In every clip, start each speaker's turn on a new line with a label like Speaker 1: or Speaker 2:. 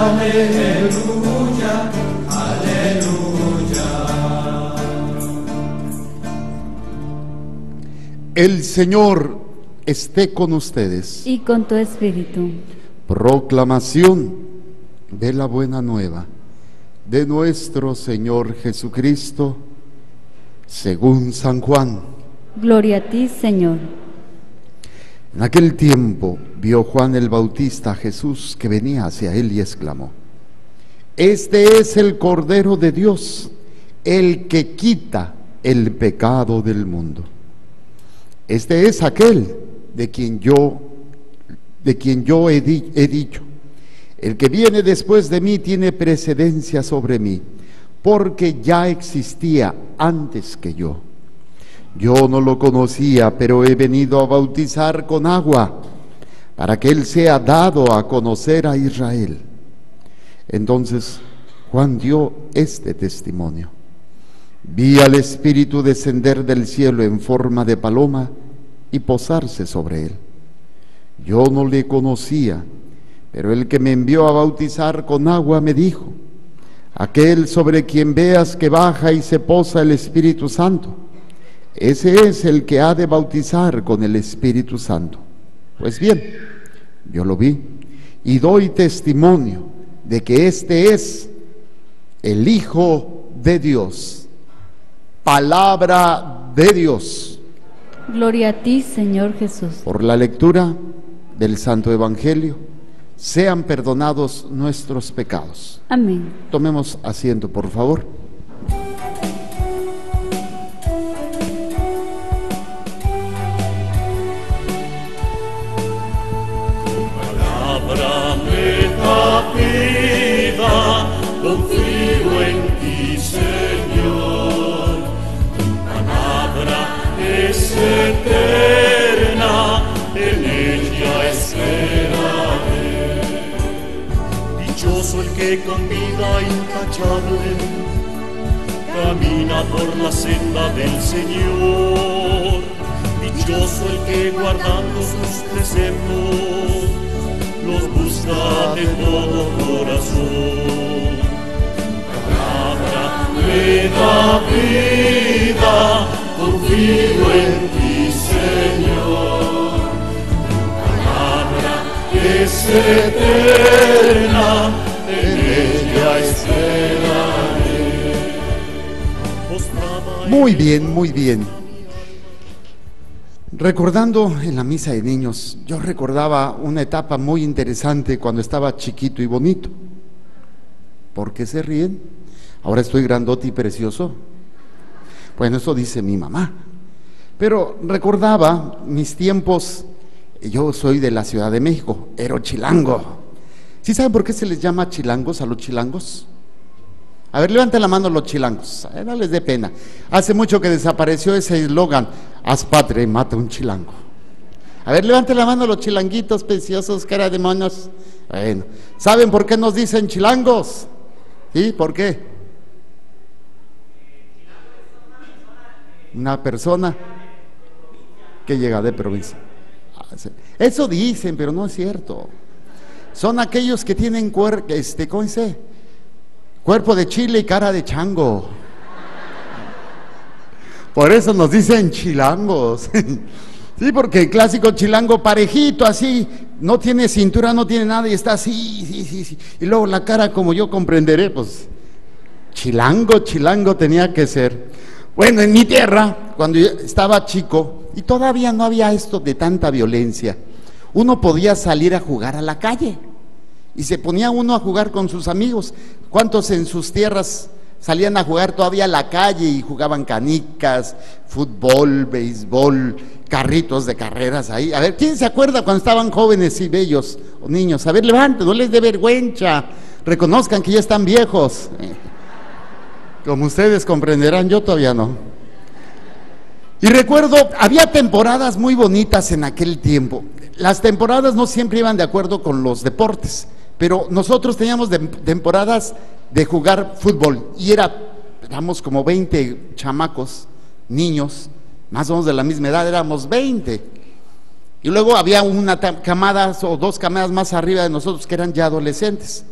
Speaker 1: aleluya, aleluya.
Speaker 2: El Señor esté con ustedes.
Speaker 3: Y con tu espíritu.
Speaker 2: Proclamación de la buena nueva de nuestro Señor Jesucristo según San Juan.
Speaker 3: Gloria a ti, Señor.
Speaker 2: En aquel tiempo vio Juan el Bautista a Jesús que venía hacia él y exclamó: Este es el Cordero de Dios, el que quita el pecado del mundo. Este es aquel de quien yo he dicho: el que viene después de mí tiene precedencia sobre mí, porque ya existía antes que yo. Yo no lo conocía, pero he venido a bautizar con agua, para que él sea dado a conocer a Israel. Entonces Juan dio este testimonio: Vi al Espíritu descender del cielo en forma de paloma y posarse sobre él. Yo no le conocía, pero el que me envió a bautizar con agua me dijo: Aquel sobre quien veas que baja y se posa el Espíritu Santo, ese es el que ha de bautizar con el Espíritu Santo. Pues bien, yo lo vi y doy testimonio de que este es el Hijo de Dios. Palabra de Dios.
Speaker 3: Gloria a ti, Señor Jesús.
Speaker 2: Por la lectura del Santo Evangelio, sean perdonados nuestros pecados.
Speaker 3: Amén.
Speaker 2: Tomemos asiento, por favor.
Speaker 1: Palabra me da vida, confío en ti, Señor. Tu palabra es eterna, en ella esperaré. Dichoso el que con vida intachable camina por la senda del Señor. Dichoso el que guardando sus preceptos los busca de todo corazón. Palabra me da vida, confío en ti, Señor. Palabra es eterna, en ella esperaré.
Speaker 2: Muy bien, muy bien. Recordando en la misa de niños, yo recordaba una etapa muy interesante cuando estaba chiquito y bonito. ¿Por qué se ríen? Ahora estoy grandote y precioso. Bueno, eso dice mi mamá. Pero recordaba mis tiempos. Yo soy de la Ciudad de México, era chilango. ¿Sí saben por qué se les llama chilangos a los chilangos? A ver, levanten la mano los chilangos, no les dé pena. Hace mucho que desapareció ese eslogan: haz patria y mata un chilango. A ver, levanten la mano los chilanguitos preciosos, cara de monos. Bueno, ¿saben por qué nos dicen chilangos? ¿Sí? ¿Por qué? Una persona que llega de provincia. Eso dicen, pero no es cierto. Son aquellos que tienen ¿cómo dice? Cuerpo de chile y cara de chango. Por eso nos dicen chilangos. Sí, porque el clásico chilango parejito así, no tiene cintura, no tiene nada y está así, sí. Y luego la cara, como yo comprenderé, pues chilango tenía que ser. Bueno, en mi tierra, cuando yo estaba chico, y todavía no había esto de tanta violencia, uno podía salir a jugar a la calle. Y se ponía uno a jugar con sus amigos. ¿Cuántos en sus tierras salían a jugar todavía a la calle y jugaban canicas, fútbol, béisbol, carritos de carreras ahí? A ver, ¿quién se acuerda cuando estaban jóvenes y bellos o niños? A ver, levanten, no les dé vergüenza, reconozcan que ya están viejos. Como ustedes comprenderán, yo todavía no. Y recuerdo, había temporadas muy bonitas en aquel tiempo. Las temporadas no siempre iban de acuerdo con los deportes, pero nosotros teníamos temporadas de jugar fútbol y éramos como 20 chamacos, niños, más o menos de la misma edad, éramos 20. Y luego había una camada o dos camadas más arriba de nosotros que eran ya adolescentes.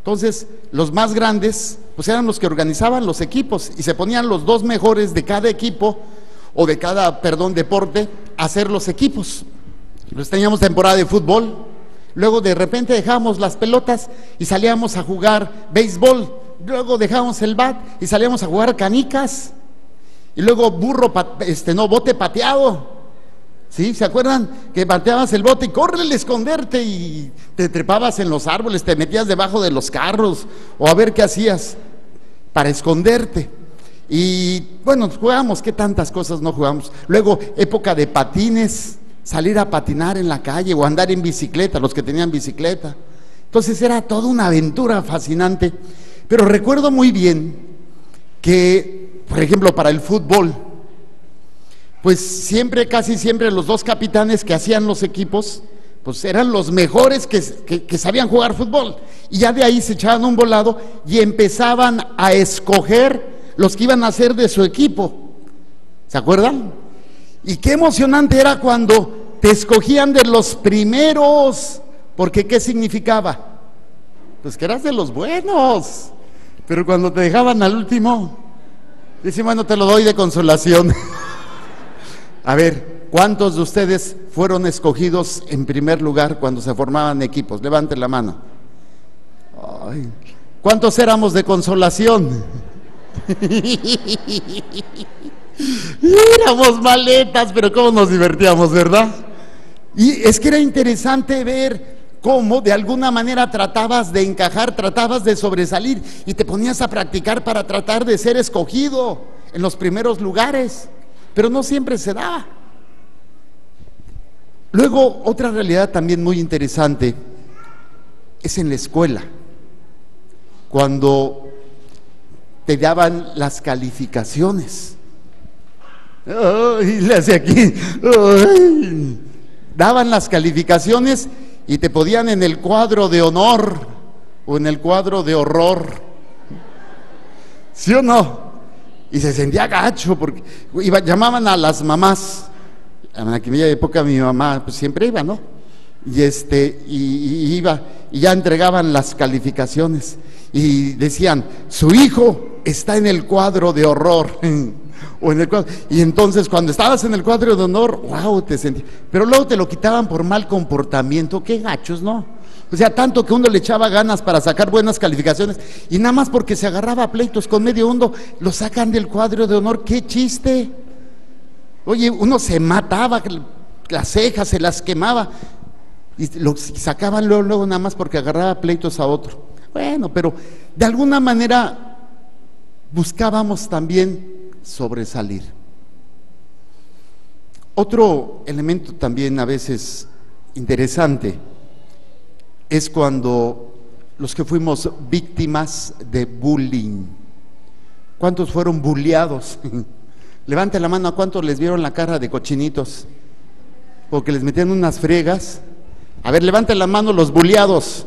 Speaker 2: Entonces, los más grandes, pues eran los que organizaban los equipos y se ponían los 2 mejores de cada equipo o de cada, deporte a hacer los equipos. Entonces teníamos temporada de fútbol, luego de repente dejábamos las pelotas y salíamos a jugar béisbol, luego dejábamos el bat y salíamos a jugar canicas, y luego bote pateado. ¿Sí? ¿Se acuerdan? Que pateabas el bote y córrele a esconderte y te trepabas en los árboles, te metías debajo de los carros o a ver qué hacías para esconderte. Y bueno, jugamos, ¿qué tantas cosas no jugamos? Luego, época de patines, salir a patinar en la calle o andar en bicicleta, los que tenían bicicleta. Entonces era toda una aventura fascinante. Pero recuerdo muy bien que, por ejemplo, para el fútbol, pues siempre, casi siempre, los 2 capitanes que hacían los equipos, pues eran los mejores que sabían jugar fútbol. Y ya de ahí se echaban un volado y empezaban a escoger los que iban a ser de su equipo. ¿Se acuerdan? Y qué emocionante era cuando te escogían de los primeros, porque ¿qué significaba? Pues que eras de los buenos. Pero cuando te dejaban al último, decían, bueno, te lo doy de consolación. A ver, ¿cuántos de ustedes fueron escogidos en primer lugar cuando se formaban equipos? Levanten la mano. Ay, ¿cuántos éramos de consolación? Éramos maletas, pero cómo nos divertíamos, ¿verdad? Y es que era interesante ver cómo de alguna manera tratabas de encajar, tratabas de sobresalir y te ponías a practicar para tratar de ser escogido en los primeros lugares. Pero no siempre se daba. Luego, otra realidad también muy interesante es en la escuela, cuando te daban las calificaciones. Ay, le hace aquí. Ay. Daban las calificaciones y te podían en el cuadro de honor o en el cuadro de horror. ¿Sí o no? Y se sentía gacho porque llamaban a las mamás. En aquella época mi mamá pues siempre iba, ¿no? Y iba y ya entregaban las calificaciones y decían, su hijo está en el cuadro de horror o en el cuadro. Y entonces cuando estabas en el cuadro de honor, wow, te sentías, pero luego te lo quitaban por mal comportamiento. Qué gachos, ¿no? O sea, tanto que uno le echaba ganas para sacar buenas calificaciones y nada más porque se agarraba a pleitos con medio mundo, lo sacan del cuadro de honor. ¡Qué chiste! Oye, uno se mataba, las cejas se las quemaba y lo sacaban luego nada más porque agarraba pleitos a otro. Bueno, pero de alguna manera buscábamos también sobresalir. Otro elemento también a veces interesante es cuando los que fuimos víctimas de bullying. ¿Cuántos fueron bulleados? Levanten la mano, ¿a cuántos les vieron la cara de cochinitos? Porque les metían unas fregas. A ver, levanten la mano los bulleados.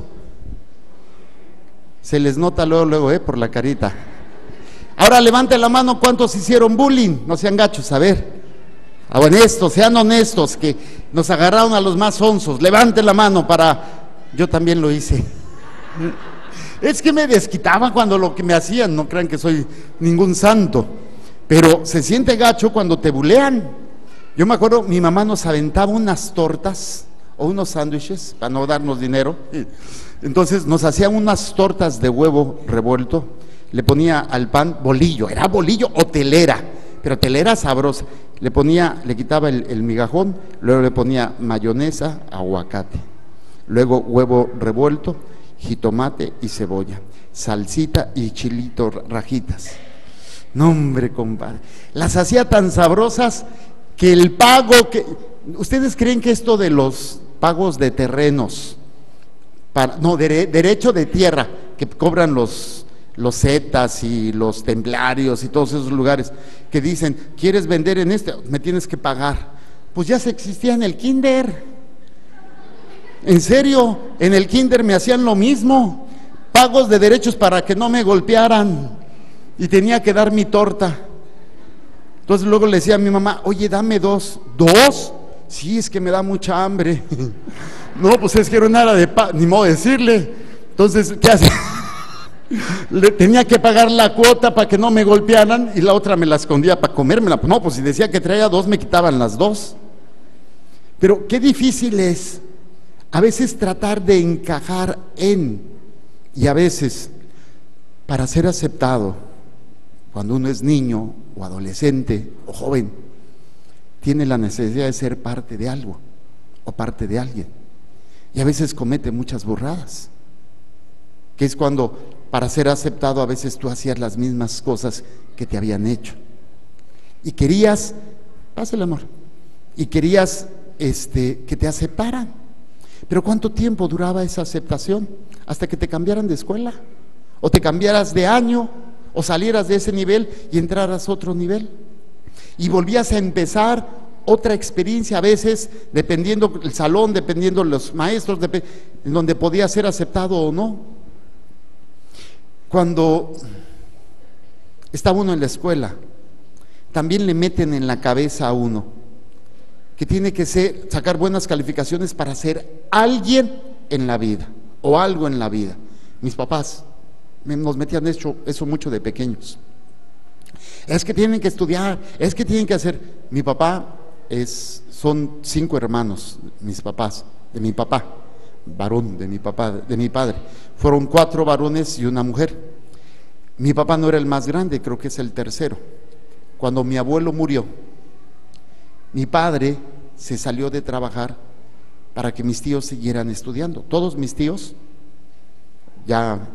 Speaker 2: Se les nota luego, por la carita. Ahora levanten la mano, ¿cuántos hicieron bullying? No sean gachos, a ver. Honestos, sean honestos, que nos agarraron a los más onzos. Levanten la mano para... Yo también lo hice. Es que me desquitaba cuando lo que me hacían, no crean que soy ningún santo, pero se siente gacho cuando te bulean. Yo me acuerdo, mi mamá nos aventaba unas tortas o unos sándwiches para no darnos dinero. Entonces nos hacían unas tortas de huevo revuelto, le ponía al pan bolillo, era bolillo o telera, pero telera sabrosa. Le quitaba el migajón, luego le ponía mayonesa, aguacate, luego huevo revuelto, jitomate y cebolla, salsita y chilito, rajitas. No, hombre, compadre, las hacía tan sabrosas que el pago que... ¿Ustedes creen que esto de los pagos de terrenos, derecho de tierra, que cobran los zetas y los templarios y todos esos lugares, que dicen, ¿quieres vender en este? Me tienes que pagar. Pues ya se existía en el kinder. En serio, en el kinder me hacían lo mismo, pagos de derechos para que no me golpearan y tenía que dar mi torta. Entonces luego le decía a mi mamá, oye, dame dos. ¿Dos? Sí, es que me da mucha hambre. No, pues es que era una hora de ni modo de decirle. Entonces, ¿qué hace? Tenía que pagar la cuota para que no me golpearan y la otra me la escondía para comérmela. No, pues si decía que traía dos, me quitaban las dos. Pero qué difícil es a veces tratar de encajar en, y a veces para ser aceptado, cuando uno es niño o adolescente o joven, tiene la necesidad de ser parte de algo o parte de alguien. Y a veces comete muchas burradas, que es cuando para ser aceptado a veces tú hacías las mismas cosas que te habían hecho. Y querías, pasa el amor, y querías que te aceptaran. Pero ¿cuánto tiempo duraba esa aceptación? Hasta que te cambiaran de escuela, o te cambiaras de año, o salieras de ese nivel y entraras a otro nivel. Y volvías a empezar otra experiencia, a veces dependiendo el salón, dependiendo los maestros, en donde podía ser aceptado o no. Cuando está uno en la escuela, también le meten en la cabeza a uno que tiene que sacar buenas calificaciones para ser alguien en la vida o algo en la vida. Mis papás nos metían eso mucho de pequeños. Es que tienen que estudiar, es que tienen que hacer. Mi papá son 5 hermanos, mis papás, de mi papá, varón de mi papá, de mi padre. Fueron 4 varones y una mujer. Mi papá no era el más grande, creo que es el tercero. Cuando mi abuelo murió, mi padre se salió de trabajar para que mis tíos siguieran estudiando. Todos mis tíos, uno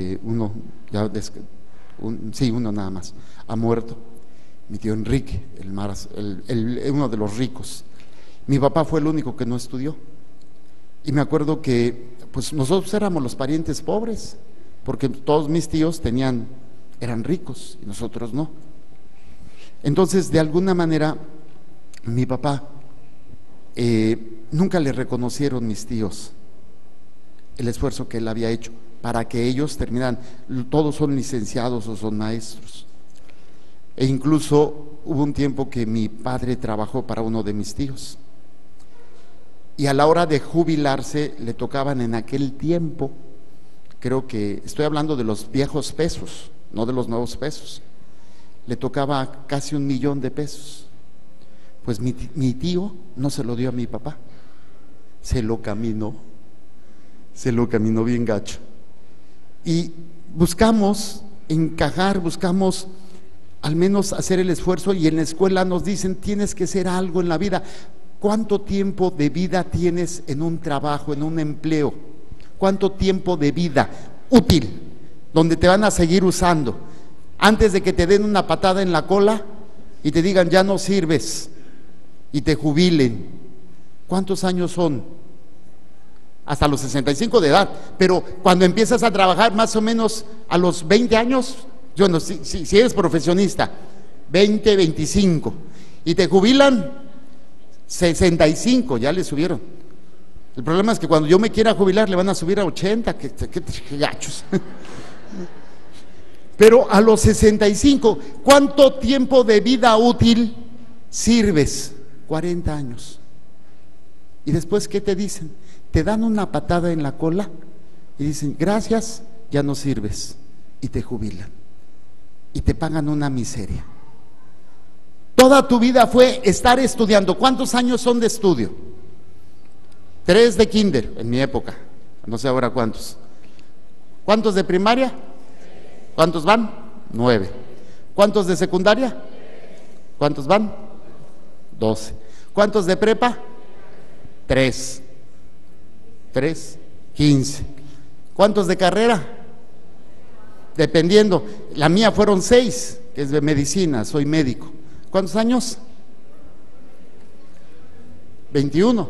Speaker 2: nada más, ha muerto. Mi tío Enrique, uno de los ricos. Mi papá fue el único que no estudió. Y me acuerdo que pues nosotros éramos los parientes pobres, porque todos mis tíos eran ricos y nosotros no. Entonces, de alguna manera, mi papá, nunca le reconocieron mis tíos el esfuerzo que él había hecho para que ellos terminaran. Todos son licenciados o son maestros. E incluso hubo un tiempo que mi padre trabajó para uno de mis tíos. Y a la hora de jubilarse le tocaban en aquel tiempo, creo que estoy hablando de los viejos pesos, no de los nuevos pesos, le tocaba casi 1 millón de pesos. Pues mi tío no se lo dio a mi papá, se lo caminó bien gacho. Y buscamos encajar, buscamos al menos hacer el esfuerzo, y en la escuela nos dicen: tienes que ser algo en la vida. ¿Cuánto tiempo de vida tienes en un trabajo, en un empleo? ¿Cuánto tiempo de vida útil donde te van a seguir usando antes de que te den una patada en la cola y te digan ya no sirves y te jubilen? ¿Cuántos años son? Hasta los 65 de edad, pero cuando empiezas a trabajar más o menos a los 20 años, bueno, si eres profesionista, 20, 25, y te jubilan 65, ya le subieron. El problema es que cuando yo me quiera jubilar le van a subir a 80, que gachos. Pero a los 65, ¿cuánto tiempo de vida útil sirves? 40 años. ¿Y después qué te dicen? Te dan una patada en la cola y dicen: gracias, ya no sirves, y te jubilan y te pagan una miseria. Toda tu vida fue estar estudiando. ¿Cuántos años son de estudio? 3 de kinder en mi época, no sé ahora cuántos. ¿Cuántos de primaria? ¿Cuántos van? 9. ¿Cuántos de secundaria? ¿Cuántos van? 12. ¿Cuántos de prepa? 3. 15. ¿Cuántos de carrera? Dependiendo. La mía fueron 6, que es de medicina, soy médico. ¿Cuántos años? 21.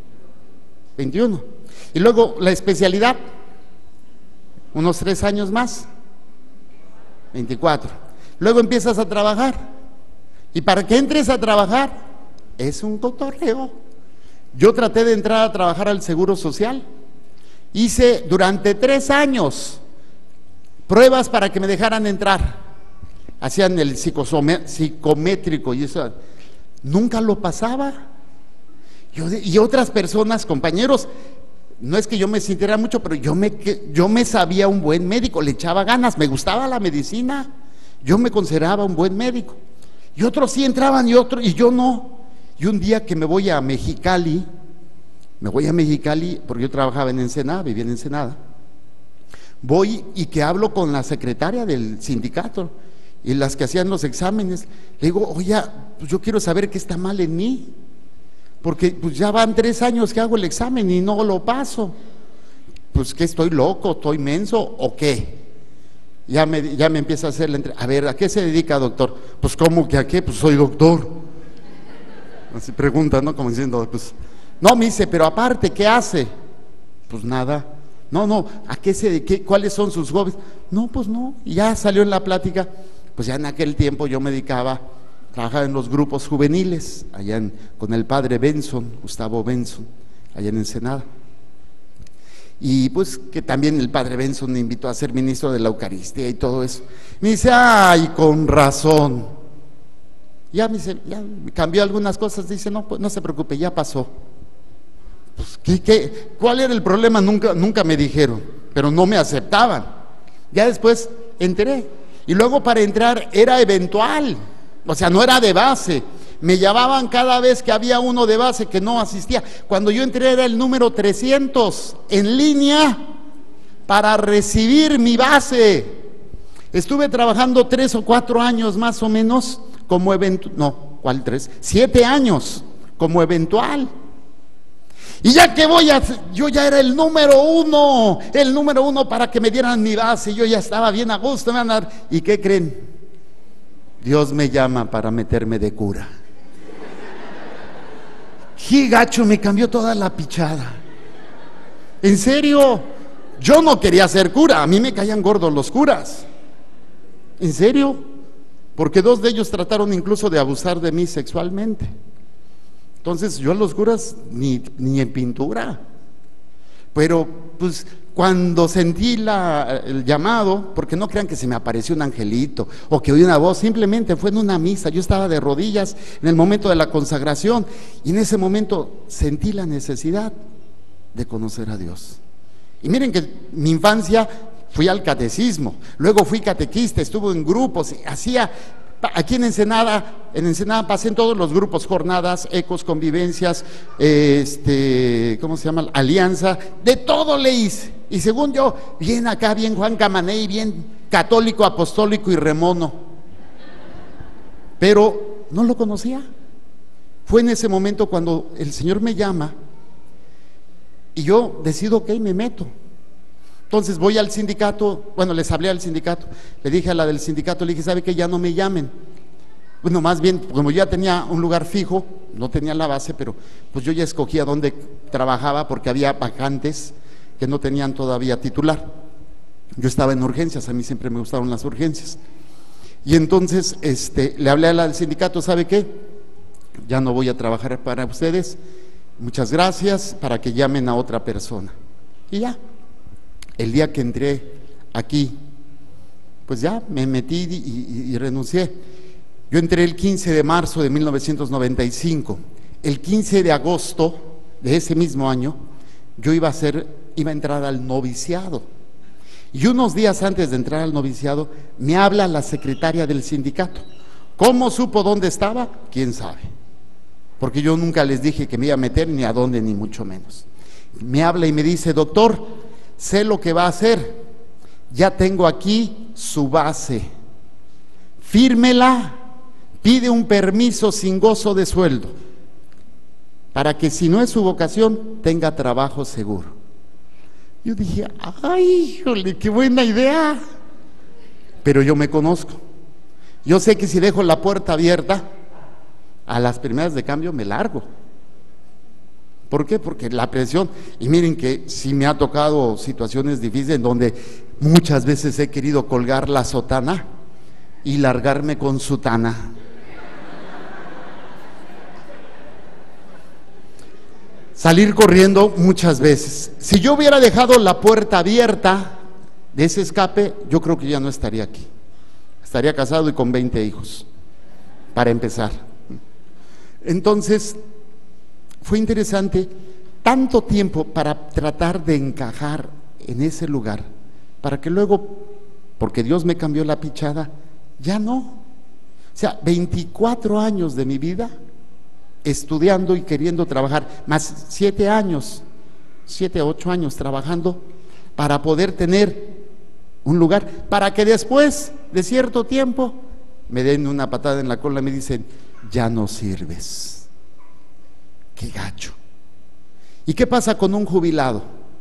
Speaker 2: Y luego la especialidad, unos 3 años más, 24. Luego empiezas a trabajar, y para que entres a trabajar es un cotorreo. Yo traté de entrar a trabajar al Seguro Social, hice durante 3 años pruebas para que me dejaran entrar. Hacían el psicométrico y eso, nunca lo pasaba. Y otras personas, compañeros, no es que yo me sintiera mucho, pero yo me sabía un buen médico, le echaba ganas, me gustaba la medicina, yo me consideraba un buen médico. Y otros sí entraban y yo no. Y un día que me voy a Mexicali, porque yo trabajaba en Ensenada, vivía en Ensenada, voy y que hablo con la secretaria del sindicato y las que hacían los exámenes. Le digo, oye, pues yo quiero saber qué está mal en mí, porque pues ya van 3 años que hago el examen y no lo paso. Pues ¿qué, estoy loco, estoy menso o qué? Ya me empieza a hacer la entrevista. A ver, ¿a qué se dedica, doctor? Pues ¿cómo que a qué? Pues soy doctor. Así pregunta, ¿no? Como diciendo, pues no, me dice, pero aparte, ¿qué hace? Pues nada. No, ¿a qué se dedica? ¿Cuáles son sus hobbies? No, pues no. Y ya salió en la plática. Pues ya en aquel tiempo yo me trabajaba en los grupos juveniles, con el padre Benson, Gustavo Benson, allá en Ensenada. Y pues que también el padre Benson me invitó a ser ministro de la Eucaristía y todo eso. Me dice, ay, con razón. Ya me dice, ya cambió algunas cosas, dice, no, pues no se preocupe, ya pasó. Pues, ¿cuál era el problema? Nunca me dijeron, pero no me aceptaban. Ya después entré. Y luego para entrar era eventual, o sea, no era de base. Me llamaban cada vez que había uno de base que no asistía. Cuando yo entré era el número 300 en línea para recibir mi base. Estuve trabajando 3 o 4 años más o menos como eventual. No, ¿cuál 3? 7 años como eventual. Y ya que yo ya era el número uno para que me dieran mi base. Yo ya estaba bien a gusto. ¿Y qué creen? Dios me llama para meterme de cura. ¡Qué gacho! Me cambió toda la pichada. En serio, yo no quería ser cura. A mí me caían gordos los curas. En serio, porque 2 de ellos trataron incluso de abusar de mí sexualmente. Entonces yo a los curas ni en pintura. Pero pues cuando sentí el llamado, porque no crean que se me apareció un angelito o que oí una voz, simplemente fue en una misa. Yo estaba de rodillas en el momento de la consagración y en ese momento sentí la necesidad de conocer a Dios. Y miren que mi infancia fui al catecismo, luego fui catequista, estuve en grupos, aquí en Ensenada pasé en todos los grupos, jornadas, ecos, convivencias, ¿cómo se llama? Alianza, de todo le hice. Y según yo, bien acá, bien Juan Camaney, bien católico, apostólico y remono. Pero no lo conocía. Fue en ese momento cuando el Señor me llama y yo decido que me meto. Entonces voy al sindicato, les hablé al sindicato, le dije a la del sindicato, le dije, ¿sabe qué? Ya no me llamen. Bueno, más bien, como yo ya tenía un lugar fijo, no tenía la base, pero pues yo ya escogía dónde trabajaba porque había vacantes que no tenían todavía titular. Yo estaba en urgencias, a mí siempre me gustaron las urgencias. Y entonces le hablé a la del sindicato, ¿sabe qué? Ya no voy a trabajar para ustedes, muchas gracias, para que llamen a otra persona. Y ya. El día que entré aquí, pues ya me metí y renuncié. Yo entré el 15 de marzo de 1995. El 15 de agosto de ese mismo año, yo iba a entrar al noviciado. Y unos días antes de entrar al noviciado, me habla la secretaria del sindicato. ¿Cómo supo dónde estaba? ¿Quién sabe? Porque yo nunca les dije que me iba a meter ni a dónde, ni mucho menos. Me habla y me dice, doctor, sé lo que va a hacer, ya tengo aquí su base, fírmela, pide un permiso sin gozo de sueldo, para que si no es su vocación, tenga trabajo seguro. Yo dije, ay, híjole, qué buena idea, pero yo me conozco, yo sé que si dejo la puerta abierta, a las primeras de cambio me largo. ¿Por qué? Porque la presión, y miren que sí me ha tocado situaciones difíciles en donde muchas veces he querido colgar la sotana y largarme con sutana. Salir corriendo muchas veces. Si yo hubiera dejado la puerta abierta de ese escape, yo creo que ya no estaría aquí. Estaría casado y con 20 hijos, para empezar. Entonces, fue interesante tanto tiempo para tratar de encajar en ese lugar, para que luego, porque Dios me cambió la pichada, ya no. O sea, 24 años de mi vida estudiando y queriendo trabajar, más 7 años, 7 a 8 años trabajando para poder tener un lugar, para que después de cierto tiempo me den una patada en la cola y me dicen, ya no sirves. Qué gacho. ¿Y qué pasa con un jubilado?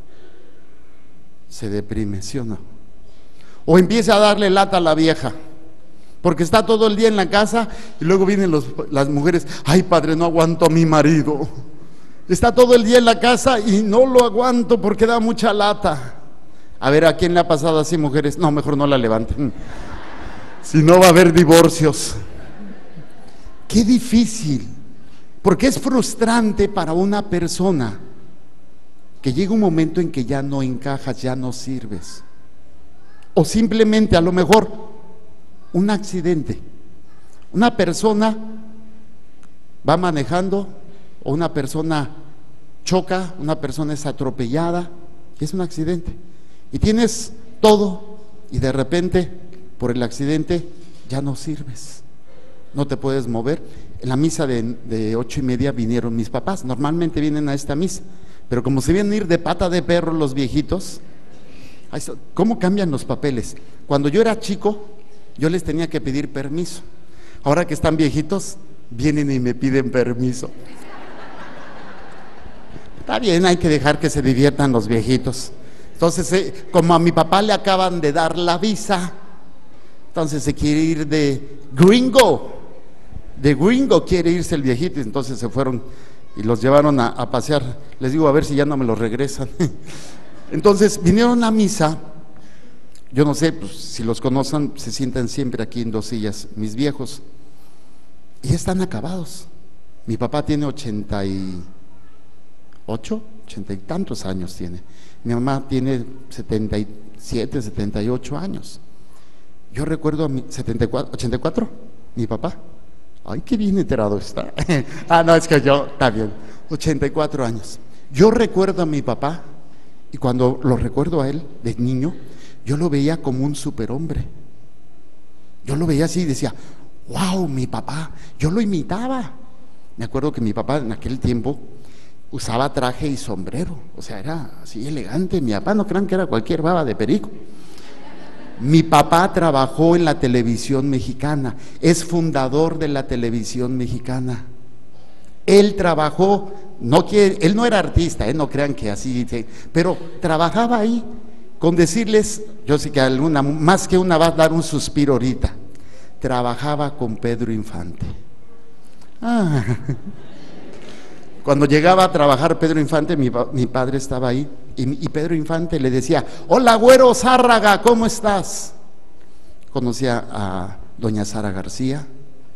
Speaker 2: Se deprime, ¿sí o no? O empieza a darle lata a la vieja, porque está todo el día en la casa y luego vienen las mujeres, ay padre, no aguanto a mi marido. Está todo el día en la casa y no lo aguanto porque da mucha lata. A ver, ¿a quién le ha pasado así, mujeres? No, mejor no la levanten, si no va a haber divorcios. Qué difícil, porque es frustrante para una persona que llega un momento en que ya no encajas, ya no sirves. O simplemente, a lo mejor, un accidente. Una persona va manejando, o una persona choca, una persona es atropellada, y es un accidente. Y tienes todo, y de repente, por el accidente, ya no sirves. No te puedes mover. En la misa de 8:30 vinieron mis papás. Normalmente vienen a esta misa, pero como se vienen a ir de pata de perro los viejitos, ¿cómo cambian los papeles? Cuando yo era chico, yo les tenía que pedir permiso. Ahora que están viejitos, vienen y me piden permiso. Está bien, hay que dejar que se diviertan los viejitos. Entonces, como a mi papá le acaban de dar la visa, entonces se quiere ir de gringo quiere irse el viejito, entonces se fueron y los llevaron a pasear. Les digo, a ver si ya no me los regresan. Entonces vinieron a misa. Yo no sé, pues, si los conocen, se sientan siempre aquí en 2 sillas, mis viejos, y están acabados. Mi papá tiene 88, 80 y tantos años tiene. Mi mamá tiene 77, 78 años. Yo recuerdo a mi 74, 84, mi papá. Ay, qué bien enterado está. No, es que yo, está bien, 84 años. Yo recuerdo a mi papá, y cuando lo recuerdo a él, de niño, yo lo veía como un superhombre. Yo lo veía así y decía, wow, mi papá. Yo lo imitaba. Me acuerdo que mi papá en aquel tiempo usaba traje y sombrero, o sea, era así elegante. Mi papá, no crean que era cualquier baba de perico. Mi papá trabajó en la televisión mexicana, es fundador de la televisión mexicana. Él trabajó, él no era artista, no crean que así, pero trabajaba ahí. Con decirles, yo sé que alguna, más que una va a dar un suspiro ahorita, trabajaba con Pedro Infante. Cuando llegaba a trabajar Pedro Infante, mi padre estaba ahí, y Pedro Infante le decía, hola güero Zárraga, ¿cómo estás? Conocía a doña Sara García,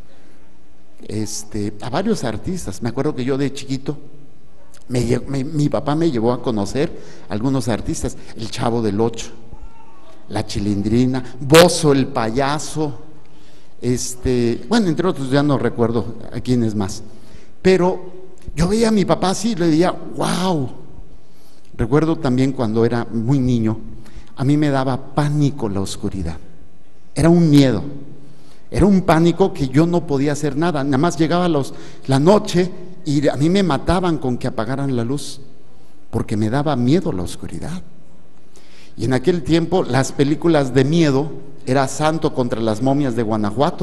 Speaker 2: a varios artistas. Me acuerdo que yo de chiquito, mi papá me llevó a conocer algunos artistas, el Chavo del Ocho, la Chilindrina, Bozo el Payaso, bueno, entre otros ya no recuerdo a quiénes más, pero yo veía a mi papá así y le decía, wow. Recuerdo también cuando era muy niño, a mí me daba pánico la oscuridad, era un miedo, era un pánico que yo no podía hacer nada, nada más llegaba la noche y a mí me mataban con que apagaran la luz, porque me daba miedo la oscuridad. Y en aquel tiempo las películas de miedo era Santo contra las momias de Guanajuato.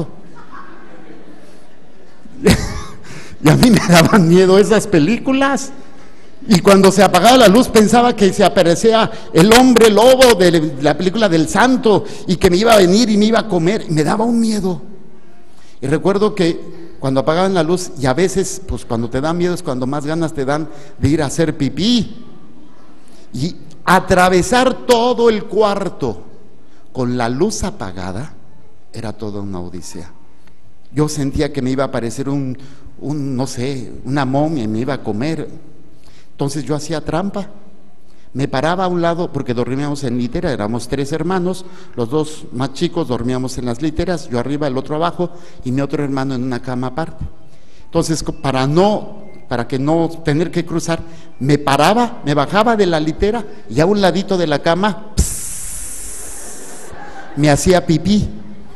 Speaker 2: Y a mí me daban miedo esas películas. Y cuando se apagaba la luz pensaba que se aparecía el hombre lobo de la película del Santo y que me iba a venir y me iba a comer. Y me daba un miedo. Y recuerdo que cuando apagaban la luz, y a veces, pues cuando te da miedo es cuando más ganas te dan de ir a hacer pipí. Y atravesar todo el cuarto con la luz apagada era toda una odisea. Yo sentía que me iba a aparecer no sé, una momia y me iba a comer. Entonces yo hacía trampa, me paraba a un lado porque dormíamos en litera, éramos 3 hermanos, los 2 más chicos dormíamos en las literas, yo arriba, el otro abajo y mi otro hermano en una cama aparte. Entonces, para no para que no tener que cruzar, me paraba, me bajaba de la litera y a un ladito de la cama me hacía pipí.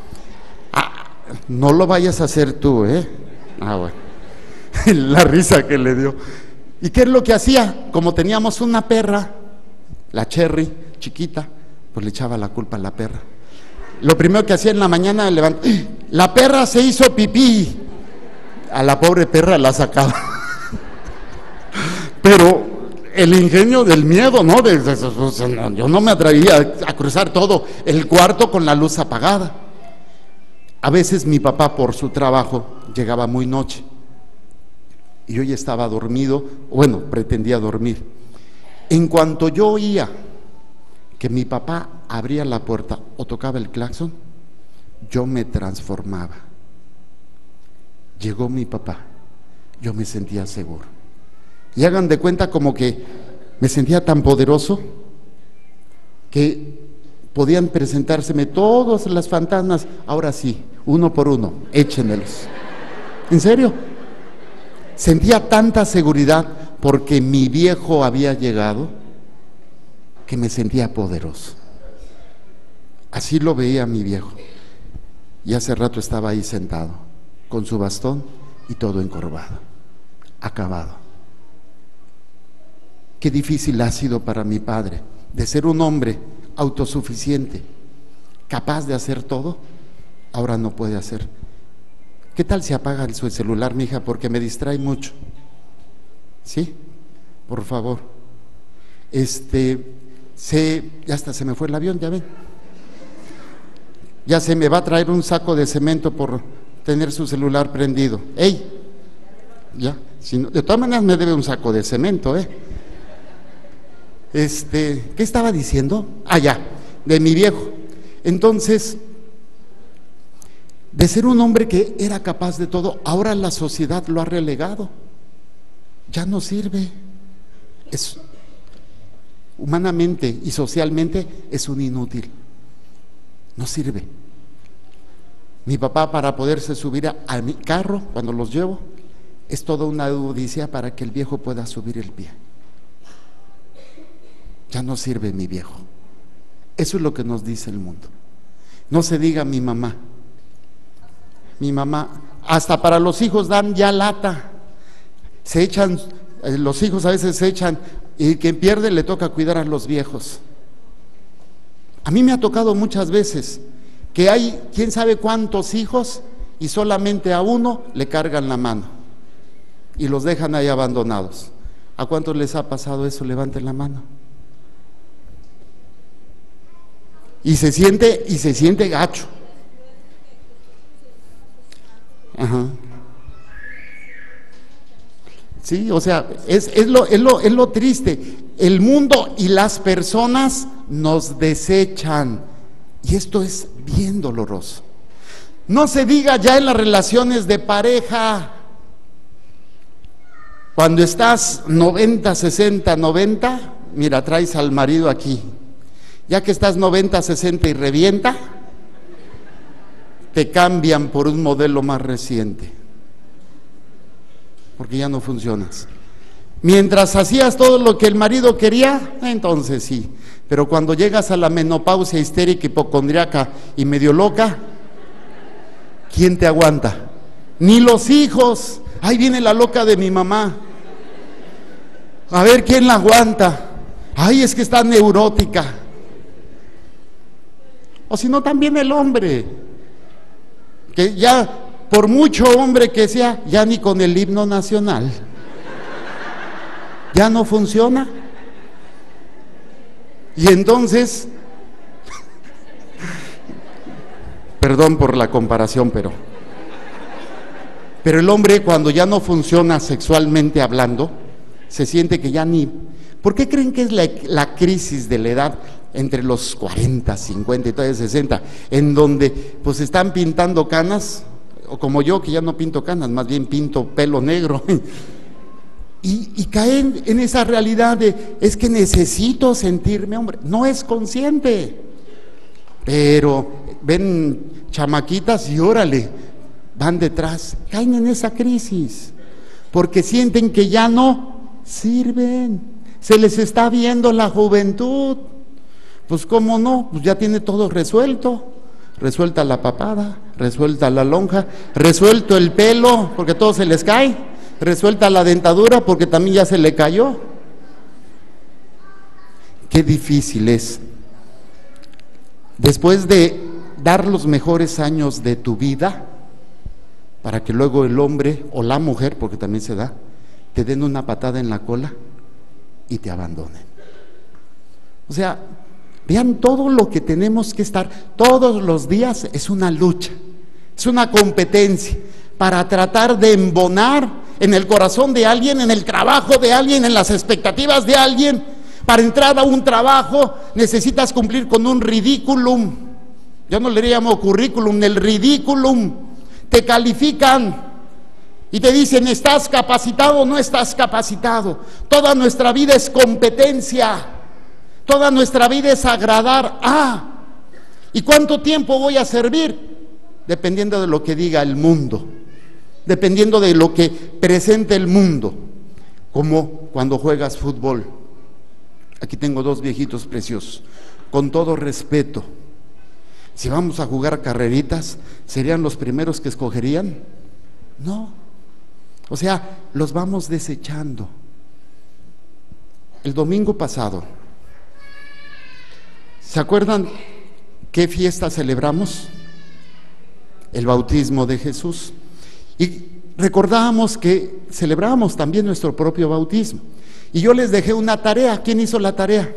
Speaker 2: No lo vayas a hacer tú, bueno. La risa que le dio. ¿Y qué es lo que hacía? Como teníamos una perra, la Cherry, chiquita, pues le echaba la culpa a la perra. Lo primero que hacía en la mañana, la perra se hizo pipí. A la pobre perra la sacaba. Pero el ingenio del miedo, ¿no? Yo no me atrevía a cruzar todo el cuarto con la luz apagada. A veces mi papá, por su trabajo, llegaba muy noche y yo ya estaba dormido, bueno, pretendía dormir. En cuanto yo oía que mi papá abría la puerta o tocaba el claxon, yo me transformaba. Llegó mi papá, yo me sentía seguro. Y hagan de cuenta como que me sentía tan poderoso que podían presentárseme todos las fantasmas. Ahora sí, uno por uno, échenmelos. ¿En serio? Sentía tanta seguridad porque mi viejo había llegado que me sentía poderoso. Así lo veía mi viejo. Y hace rato estaba ahí sentado, con su bastón y todo encorvado, acabado. Qué difícil ha sido para mi padre, de ser un hombre autosuficiente, capaz de hacer todo, ahora no puede hacer. ¿Qué tal si apaga su celular, mija? Porque me distrae mucho. ¿Sí? Por favor. Ya hasta se me fue el avión, ya ven. Ya se me va a traer un saco de cemento por tener su celular prendido. ¡Ey! Ya, si no, de todas maneras me debe un saco de cemento, ¿Qué estaba diciendo? Ya, de mi viejo. Entonces, de ser un hombre que era capaz de todo, ahora la sociedad lo ha relegado. Ya no sirve. Humanamente y socialmente es un inútil. No sirve. Mi papá, para poderse subir a mi carro cuando los llevo, es toda una odisea para que el viejo pueda subir el pie. Ya no sirve mi viejo. Eso es lo que nos dice el mundo. No se diga mi mamá. Mi mamá, hasta para los hijos dan ya lata. Se echan, los hijos a veces se echan, y quien pierde le toca cuidar a los viejos. A mí me ha tocado muchas veces que hay quién sabe cuántos hijos y solamente a uno le cargan la mano y los dejan ahí abandonados. ¿A cuántos les ha pasado eso? Levanten la mano. Y se siente gacho. Ajá. Sí, o sea, es lo triste. El mundo y las personas nos desechan. Y esto es bien doloroso. No se diga ya en las relaciones de pareja. Cuando estás 90, 60, 90, mira, traes al marido aquí. Ya que estás 90, 60 y revienta, te cambian por un modelo más reciente, porque ya no funcionas. Mientras hacías todo lo que el marido quería, entonces sí, pero cuando llegas a la menopausia histérica, hipocondriaca y medio loca, ¿quién te aguanta? Ni los hijos. Ahí viene la loca de mi mamá, a ver quién la aguanta. Ay, es que está neurótica. O si no, también el hombre, que ya, por mucho hombre que sea, ya ni con el himno nacional, ya no funciona. Y entonces, perdón por la comparación, pero el hombre, cuando ya no funciona sexualmente hablando, se siente que ya ni... ¿Por qué creen que es la crisis de la edad entre los 40, 50 y todavía 60, en donde pues están pintando canas, o como yo que ya no pinto canas, más bien pinto pelo negro, y caen en esa realidad de, es que necesito sentirme hombre? No es consciente, pero ven chamaquitas y órale, van detrás, caen en esa crisis. porque sienten que ya no sirven, se les está viendo la juventud. Pues cómo no, pues ya tiene todo resuelto, resuelta la papada, resuelta la lonja, resuelto el pelo, porque todo se les cae, resuelta la dentadura, porque también ya se le cayó. Qué difícil es, después de dar los mejores años de tu vida, para que luego el hombre o la mujer, porque también se da, te den una patada en la cola y te abandonen. O sea, vean todo lo que tenemos que estar todos los días. Es una lucha, es una competencia para tratar de embonar en el corazón de alguien, en el trabajo de alguien, en las expectativas de alguien. Para entrar a un trabajo necesitas cumplir con un ridículum. Yo no le llamo currículum, el ridículum. Te califican y te dicen, ¿estás capacitado o no estás capacitado? Toda nuestra vida es competencia, toda nuestra vida es agradar a. ¿Y cuánto tiempo voy a servir? Dependiendo de lo que diga el mundo, dependiendo de lo que presente el mundo. Como cuando juegas fútbol. Aquí tengo dos viejitos preciosos, con todo respeto. Si vamos a jugar carreritas, ¿serían los primeros que escogerían? No. O sea, los vamos desechando. El domingo pasado, ¿se acuerdan qué fiesta celebramos? El bautismo de Jesús. Y recordábamos que celebrábamos también nuestro propio bautismo. Y yo les dejé una tarea. ¿Quién hizo la tarea?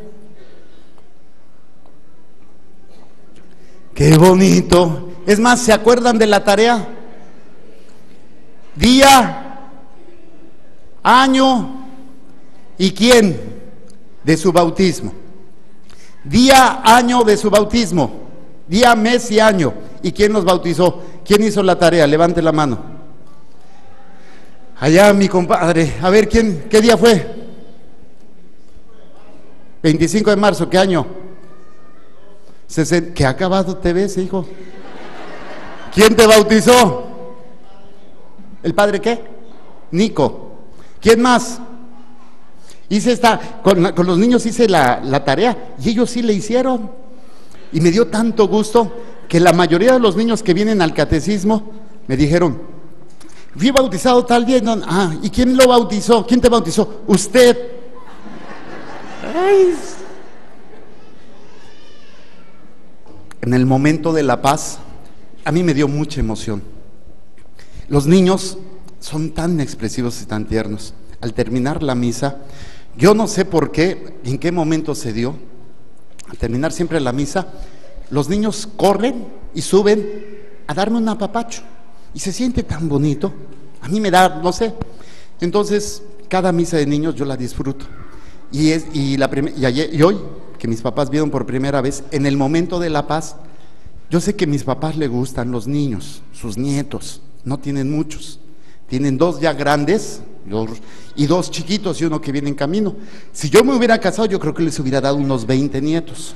Speaker 2: ¡Qué bonito! Es más, ¿se acuerdan de la tarea? Día, año y quién de su bautismo. Día, año de su bautismo. Día, mes y año. ¿Y quién nos bautizó? ¿Quién hizo la tarea? Levante la mano. Allá mi compadre. A ver, ¿quién? ¿Qué día fue? 25 de marzo. ¿Qué año? ¿Qué acabado te ves, hijo? ¿Quién te bautizó? ¿El padre qué? Nico. ¿Quién más? Hice con los niños hice la tarea y ellos sí le hicieron. Y me dio tanto gusto que la mayoría de los niños que vienen al catecismo me dijeron, fui bautizado tal día. No, ¿y quién lo bautizó? ¿Quién te bautizó? Usted. Ay. En el momento de la paz, a mí me dio mucha emoción. Los niños son tan expresivos y tan tiernos. Al terminar la misa, yo no sé por qué, en qué momento se dio, al terminar siempre la misa, los niños corren y suben a darme un apapacho. Y se siente tan bonito. A mí me da, no sé. Entonces, cada misa de niños yo la disfruto. Y hoy, que mis papás vieron por primera vez, en el momento de la paz, yo sé que a mis papás les gustan los niños, sus nietos, no tienen muchos, tienen 2 ya grandes y 2 chiquitos y uno que viene en camino. Si yo me hubiera casado, yo creo que les hubiera dado unos 20 nietos.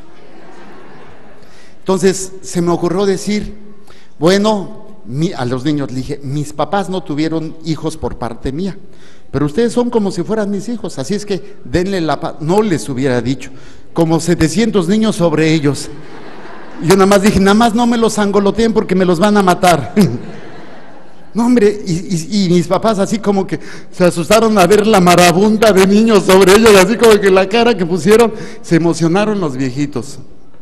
Speaker 2: Entonces se me ocurrió decir, bueno, a los niños le dije, mis papás no tuvieron hijos por parte mía, pero ustedes son como si fueran mis hijos, así es que denle la paz. No les hubiera dicho, como 700 niños sobre ellos. Yo nada más dije, nada más no me los angoloteen porque me los van a matar. No, hombre, y mis papás así como que se asustaron a ver la marabunta de niños sobre ellos, así como que la cara que pusieron, se emocionaron los viejitos.